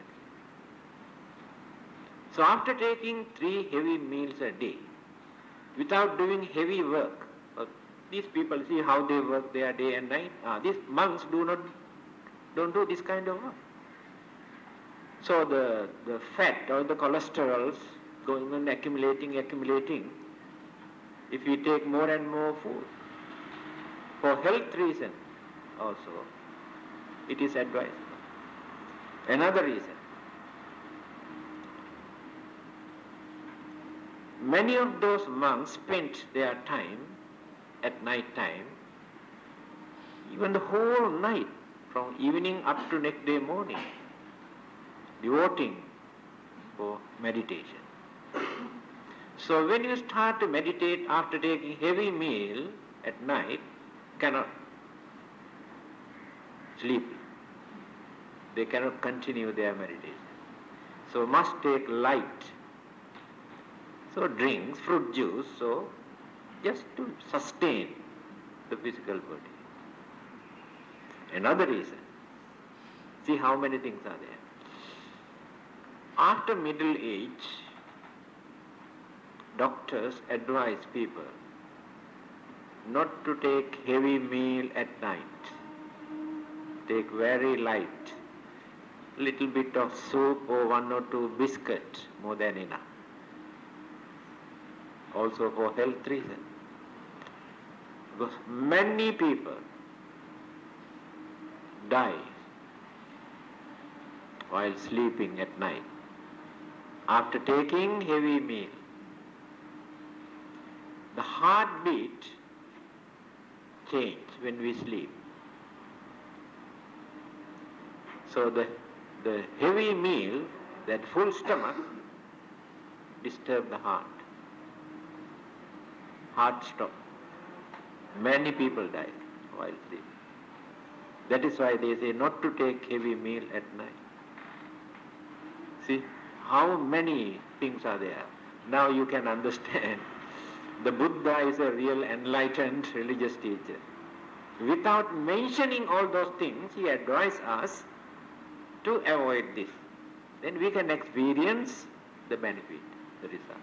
Speaker 1: So after taking three heavy meals a day, without doing heavy work, uh, these people, see how they work their day and night. Uh, these monks do not don't do this kind of work. So the, the fat or the cholesterols going on accumulating, accumulating, if we take more and more food, for health reason also, it is advisable. Another reason, many of those monks spent their time at night time, even the whole night, from evening up to next day morning, devoting for meditation. So when you start to meditate after taking heavy meal at night, cannot sleep. They cannot continue their meditation. So must take light. So drinks, fruit juice, so just to sustain the physical body. Another reason, see how many things are there. After middle age, doctors advise people not to take heavy meal at night. Take very light, little bit of soup or one or two biscuits, more than enough. Also for health reason. Because many people die while sleeping at night after taking heavy meal. The heartbeat changes when we sleep. So the, the heavy meal, that full stomach, disturb the heart. Heart stop. Many people die while sleeping. That is why they say not to take heavy meal at night. See how many things are there. Now you can understand. The Buddha is a real enlightened religious teacher. Without mentioning all those things, he advises us to avoid this. Then we can experience the benefit, the result.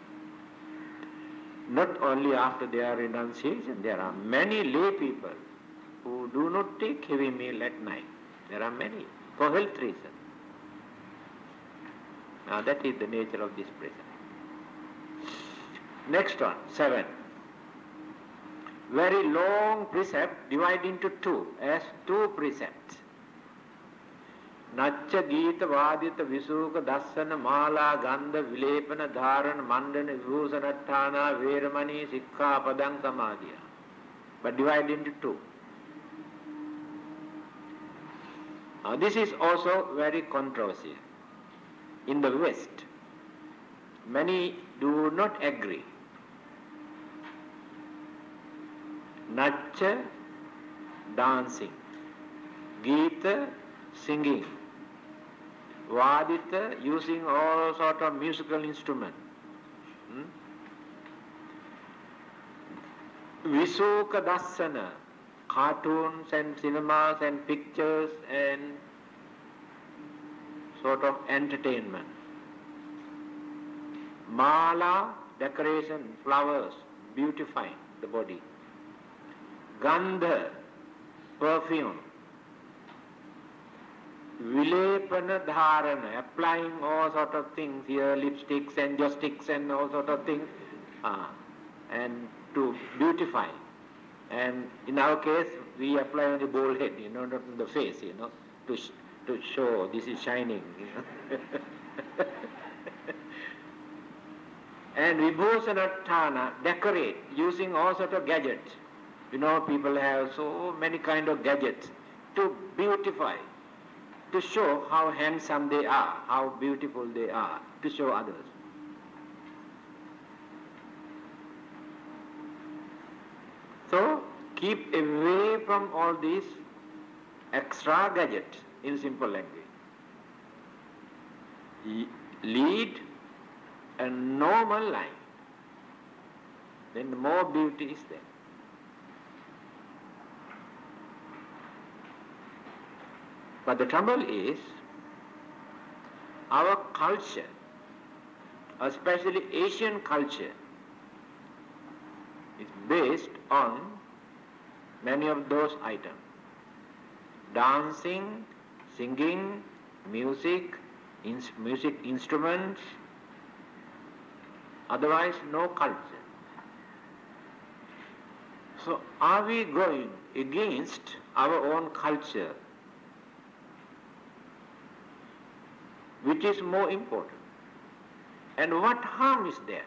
Speaker 1: Not only after their renunciation, there are many lay people who do not take heavy meal at night. There are many, for health reasons. Now that is the nature of this present. Next one, seven. very long precept divided into two, as two precepts. Nachcha Gita Vadita Visuka Dassana Mala Gandha Vilepana Dharana Mandana Vibhusanattana Veramani Sikha Padang Samadhiya. But divided into two. Now this is also very controversial. In the West, many do not agree. Natcha, dancing. Gita, singing. Vadita, using all sort of musical instruments. Hmm? Visuka Dassana, cartoons and cinemas and pictures and sort of entertainment. Mala, decoration, flowers, beautifying the body. Gandha, perfume. Vilepana dharana, applying all sort of things here, lipsticks and joysticks and all sort of things, uh, and to beautify. And in our case, we apply on the bald head, you know, not on the face, you know, to sh to show this is shining, you know. And Vibhusanattana, decorate, using all sort of gadgets. You know, people have so many kind of gadgets to beautify, to show how handsome they are, how beautiful they are, to show others. So, keep away from all these extra gadgets, in simple language. Lead a normal life, then more beauty is there. But the trouble is, our culture, especially Asian culture, is based on many of those items. Dancing, singing, music, ins music instruments, otherwise no culture. So are we going against our own culture? Which is more important? And what harm is there?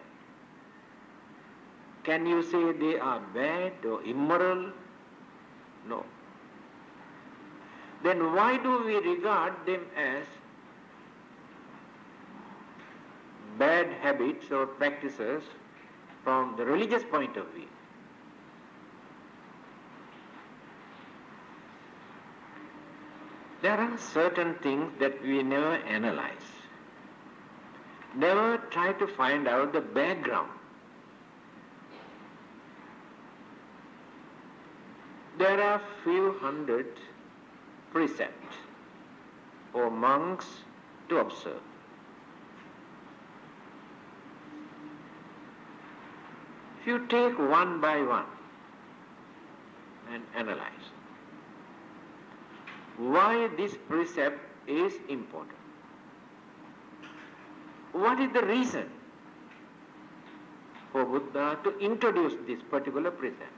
Speaker 1: Can you say they are bad or immoral? No. Then why do we regard them as bad habits or practices from the religious point of view? There are certain things that we never analyze, never try to find out the background. There are few hundred precepts for monks to observe. If you take one by one and analyze, why this precept is important? What is the reason for Buddha to introduce this particular precept?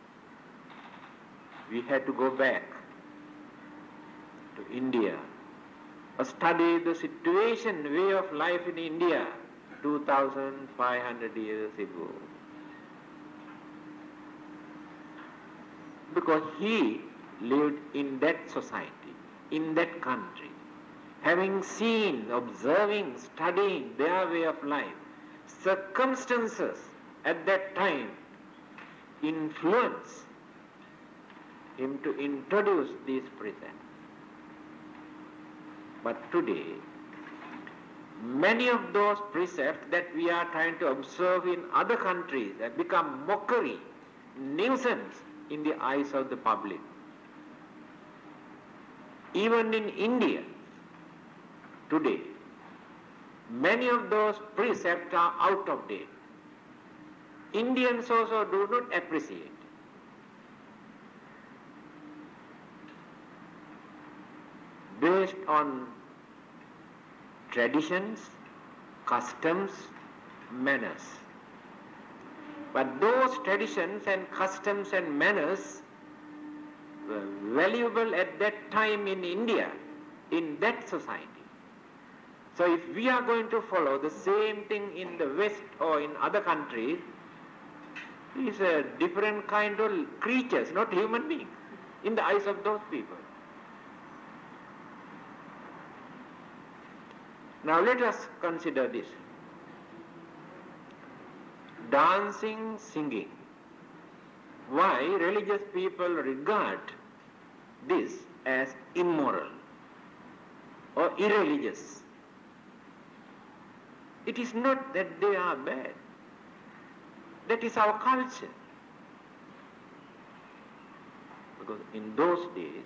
Speaker 1: We had to go back to India, study the situation, way of life in India two thousand five hundred years ago. Because he lived in that society, in that country, having seen, observing, studying their way of life, circumstances at that time influence him to introduce these precepts. But today, many of those precepts that we are trying to observe in other countries have become mockery, nuisance in the eyes of the public. Even in India, today, many of those precepts are out of date. Indians also do not appreciate. Based on traditions, customs, manners. But those traditions and customs and manners were valuable at that time in India, in that society. So if we are going to follow the same thing in the West or in other countries, it's a different kind of creatures, not human beings, in the eyes of those people. Now let us consider this. Dancing, singing. Why religious people regard this as immoral or irreligious? It is not that they are bad. That is our culture. Because in those days,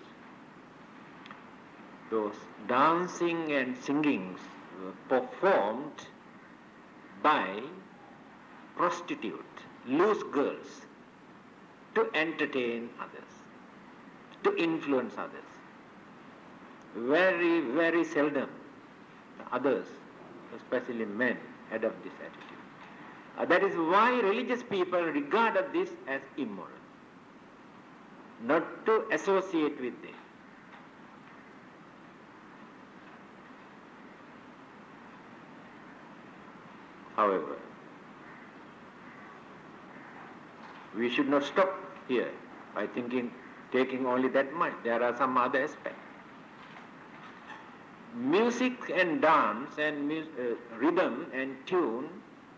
Speaker 1: those dancing and singings were performed by prostitutes, loose girls, to entertain others, to influence others. Very, very seldom others, especially men, adopt this attitude. Uh, that is why religious people regarded this as immoral, not to associate with them. However, we should not stop here by thinking, taking only that much. There are some other aspects. Music and dance and mu- uh, rhythm and tune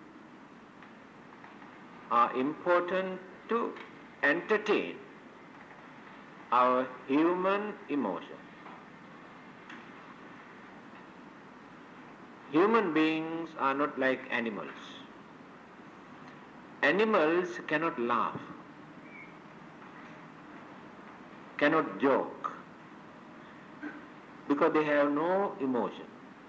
Speaker 1: are important to entertain our human emotion. Human beings are not like animals. Animals cannot laugh, cannot joke, because they have no emotion.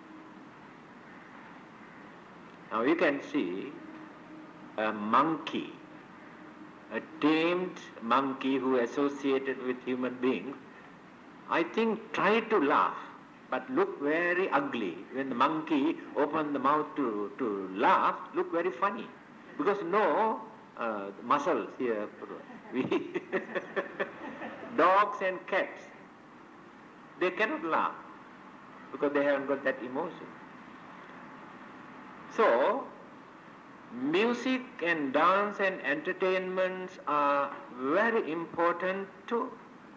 Speaker 1: Now you can see a monkey, a tamed monkey who associated with human beings, I think tried to laugh, but looked very ugly. When the monkey opened the mouth to, to laugh, looked very funny. Because no uh, muscles here. Dogs and cats, they cannot laugh because they haven't got that emotion. So, music and dance and entertainments are very important to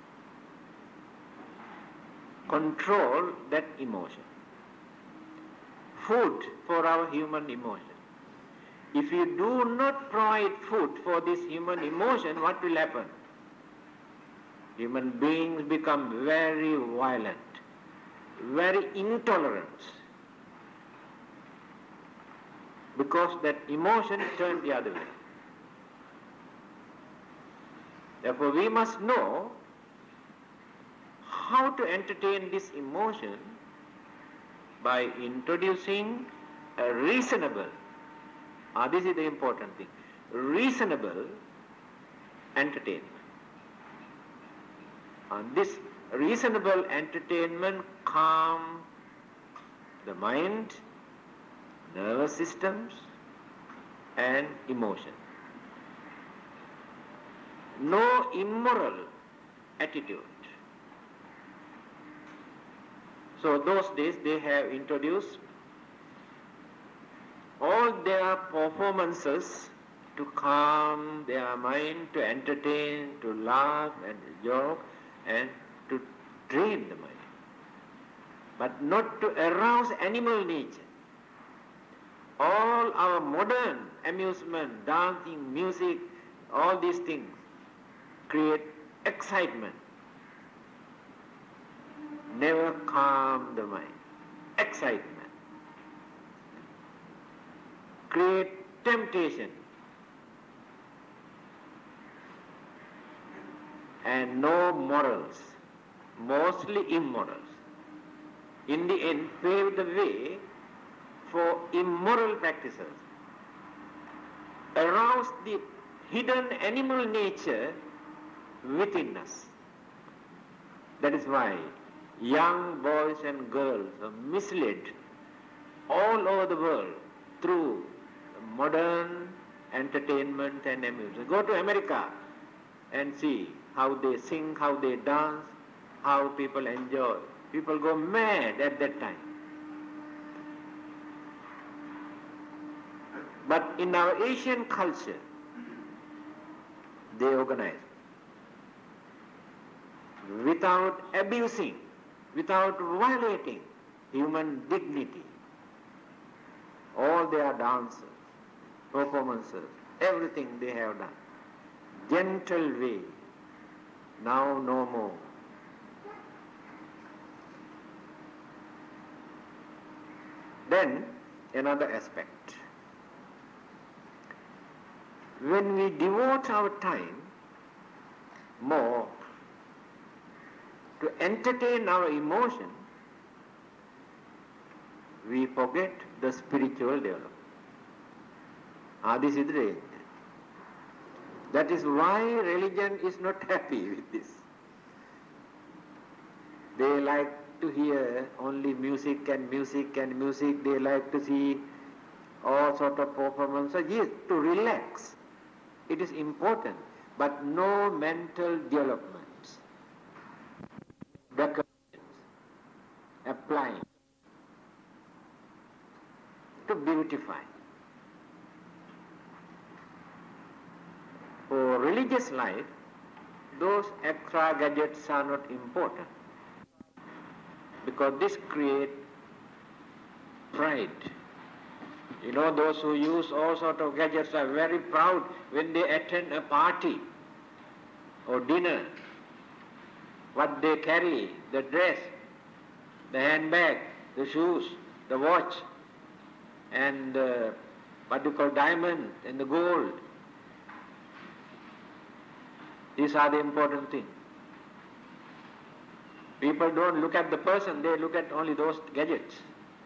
Speaker 1: control that emotion. Food for our human emotion. If you do not provide food for this human emotion, what will happen? Human beings become very violent, very intolerant, because that emotion is turned the other way. Therefore, we must know how to entertain this emotion by introducing a reasonable, ah, this is the important thing, reasonable entertainment. And this reasonable entertainment calms the mind, nervous systems, and emotion. No immoral attitude. So those days they have introduced all their performances to calm their mind, to entertain, to laugh and joke, and to train the mind, but not to arouse animal nature. All our modern amusement, dancing, music, all these things create excitement. Never calm the mind. Excitement. Create temptation. And no morals, mostly immorals. In the end, pave the way for immoral practices. Arouse the hidden animal nature within us. That is why young boys and girls are misled all over the world through modern entertainment and amusement. Go to America and see how they sing, how they dance, how people enjoy. People go mad at that time. But in our Asian culture, they organize without abusing, without violating human dignity. All their dances, performances, everything they have done. Gentle way, now no more. Then another aspect. When we devote our time more to entertain our emotion, we forget the spiritual development. Ah, this is the danger. That is why religion is not happy with this. They like to hear only music and music and music. They like to see all sort of performances. Yes, to relax. It is important, but no mental developments. Decorations, applying to beautify. For religious life, those extra gadgets are not important, because this creates pride. You know, those who use all sorts of gadgets are very proud when they attend a party or dinner. What they carry, the dress, the handbag, the shoes, the watch, and uh, what you call diamond and the gold. These are the important things. People don't look at the person, they look at only those gadgets.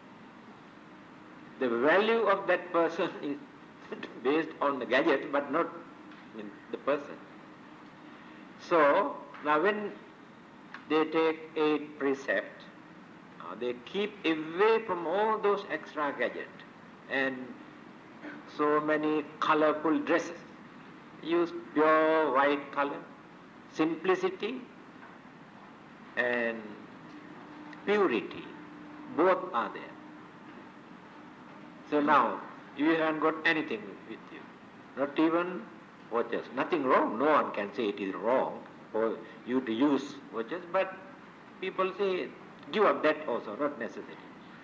Speaker 1: The value of that person is based on the gadget, but not in the person. So, now when they take eight precepts, uh, they keep away from all those extra gadgets and so many colorful dresses. Use pure white color, simplicity and purity, both are there. So now, you haven't got anything with you, not even watches. Nothing wrong, no one can say it is wrong for you to use watches, but people say, give up that also, not necessary.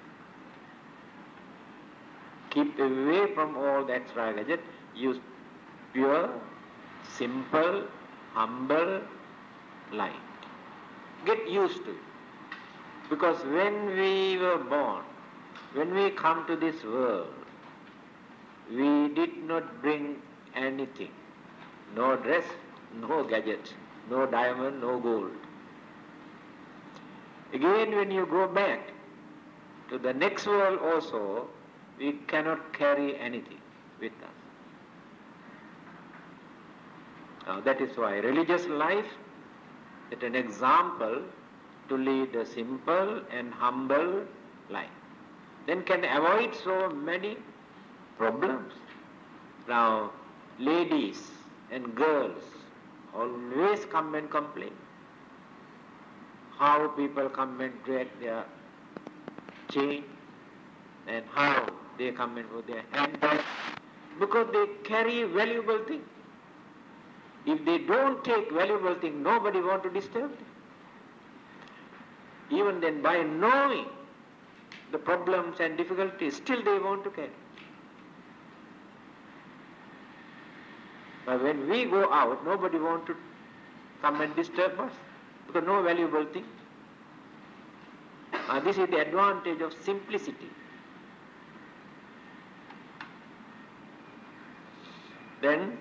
Speaker 1: Keep away from all the extra gadget, use pure, simple, humble life. Get used to it. Because when we were born, when we come to this world, we did not bring anything. No dress, no gadget, no diamond, no gold. Again, when you go back to the next world also, we cannot carry anything with us. Now, that is why religious life is an example to lead a simple and humble life. Then can avoid so many problems. Now, ladies and girls always come and complain. How people come and drag their chain and how they come and put their handbag, because they carry valuable things. If they don't take valuable things, nobody wants to disturb them. Even then, by knowing the problems and difficulties, still they want to carry. But when we go out, nobody wants to come and disturb us, because no valuable thing. Uh, this is the advantage of simplicity. Then,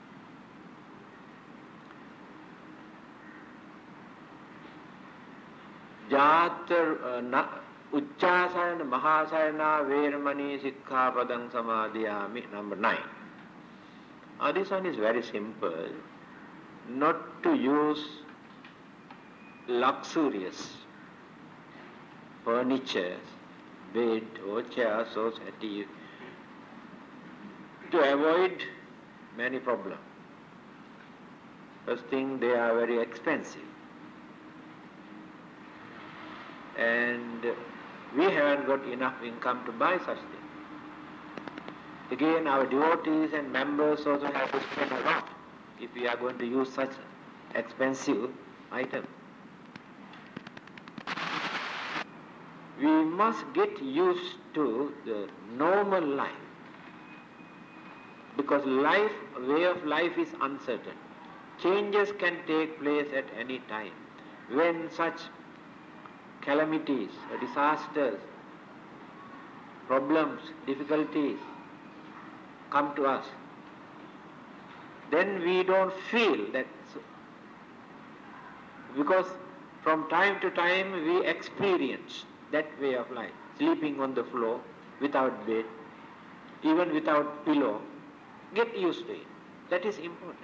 Speaker 1: Jatra Uchchasayana Mahasayana Veramani Sikkhapadam Samadhiyami, number nine. Uh, this one is very simple. Not to use luxurious furniture, bed or chairs or settee, to avoid many problems. First thing, they are very expensive. And we haven't got enough income to buy such things. Again, our devotees and members also have to spend a lot if we are going to use such expensive items. We must get used to the normal life, because life, way of life is uncertain. Changes can take place at any time. When such calamities, disasters, problems, difficulties come to us, then we don't feel that, because from time to time we experience that way of life, sleeping on the floor, without bed, even without pillow. Get used to it. That is important.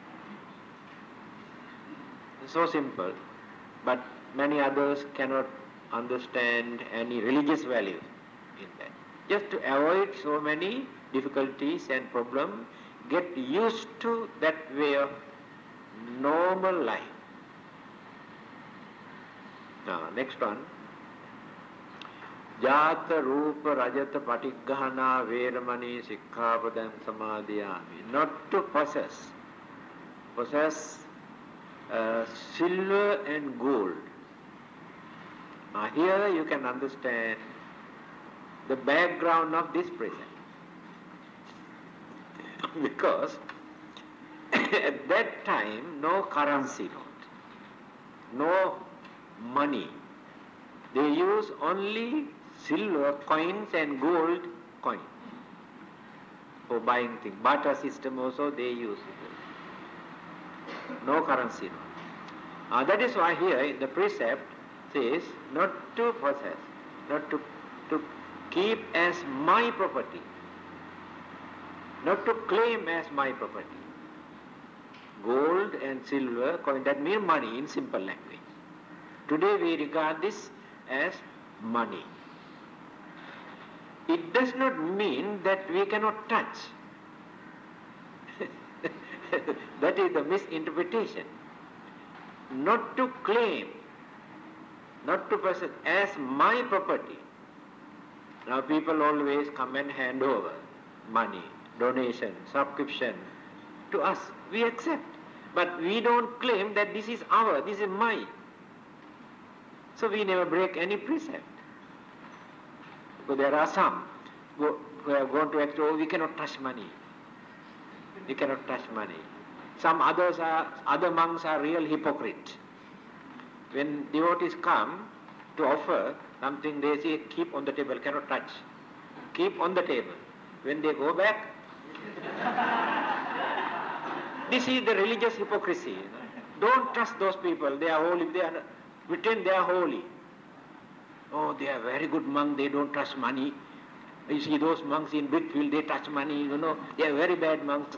Speaker 1: It's so simple, but many others cannot understand any religious value in that. Just to avoid so many difficulties and problems, get used to that way of normal life. Now, next one. Jata Rupa Rajata Patighana Veramani Sikkhapadam Samadhiyami. Not to possess. Possess uh, silver and gold. Now here you can understand the background of this precept. Because at that time no currency note, no money. They use only silver coins and gold coins for buying things. Barter system also they use. No currency note. Uh, that is why here the precept says not to possess, not to, to keep as my property, not to claim as my property. Gold and silver coin, that means money in simple language. Today we regard this as money. It does not mean that we cannot touch. That is the misinterpretation. Not to claim, not to possess as my property. Now people always come and hand over money, donation, subscription to us. We accept. But we don't claim that this is our, this is mine. So we never break any precept. Because there are some who, who have gone to act, oh, we cannot touch money. We cannot touch money. Some others are, other monks are real hypocrites. When devotees come to offer something, they say, keep on the table, cannot touch. Keep on the table. When they go back, this is the religious hypocrisy. Don't trust those people. They are holy. They are pretend they are holy. Oh, they are very good monks. They don't touch money. You see those monks in Brickfield, they touch money. You know, they are very bad monks.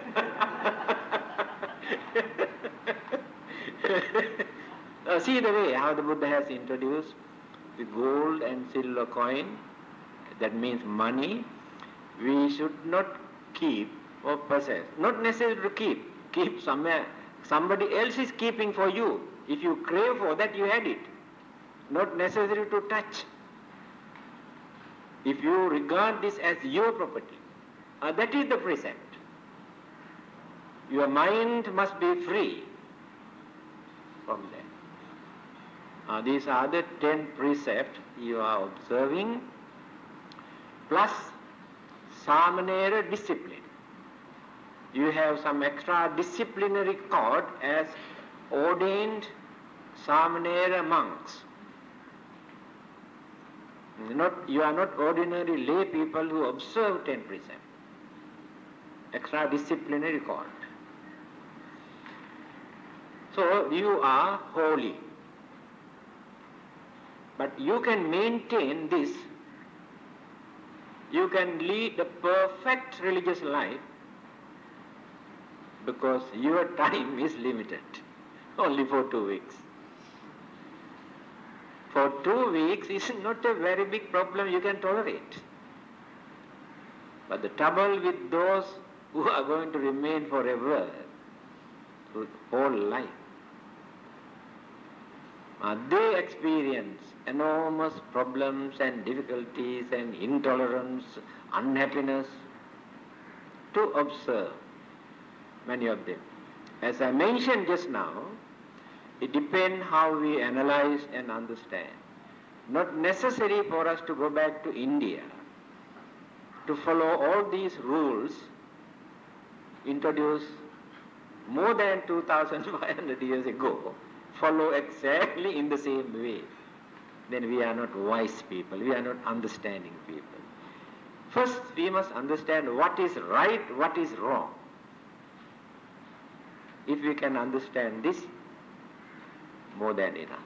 Speaker 1: uh, see the way how the Buddha has introduced the gold and silver coin. That means money. We should not keep or possess. Not necessary to keep. Keep somewhere. Somebody else is keeping for you. If you crave for that, you had it. Not necessary to touch. If you regard this as your property, uh, that is the precept. Your mind must be free from that. Uh, these are the ten precepts you are observing, plus Samanera discipline. You have some extra disciplinary code as ordained Samanera monks. Not, you are not ordinary lay people who observe ten precepts. Extra disciplinary code. So you are holy. But you can maintain this. You can lead a perfect religious life because your time is limited. Only for two weeks. For two weeks is not a very big problem you can tolerate. But the trouble with those who are going to remain forever, through whole life. Uh, they experience enormous problems and difficulties and intolerance, unhappiness, to observe, many of them. As I mentioned just now, it depends how we analyze and understand. Not necessary for us to go back to India to follow all these rules introduced more than two thousand five hundred years ago, follow exactly in the same way. Then we are not wise people, we are not understanding people. First, we must understand what is right, what is wrong. If we can understand this, more than enough.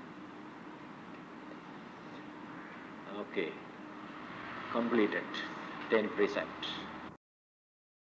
Speaker 1: Okay, completed. Ten precepts.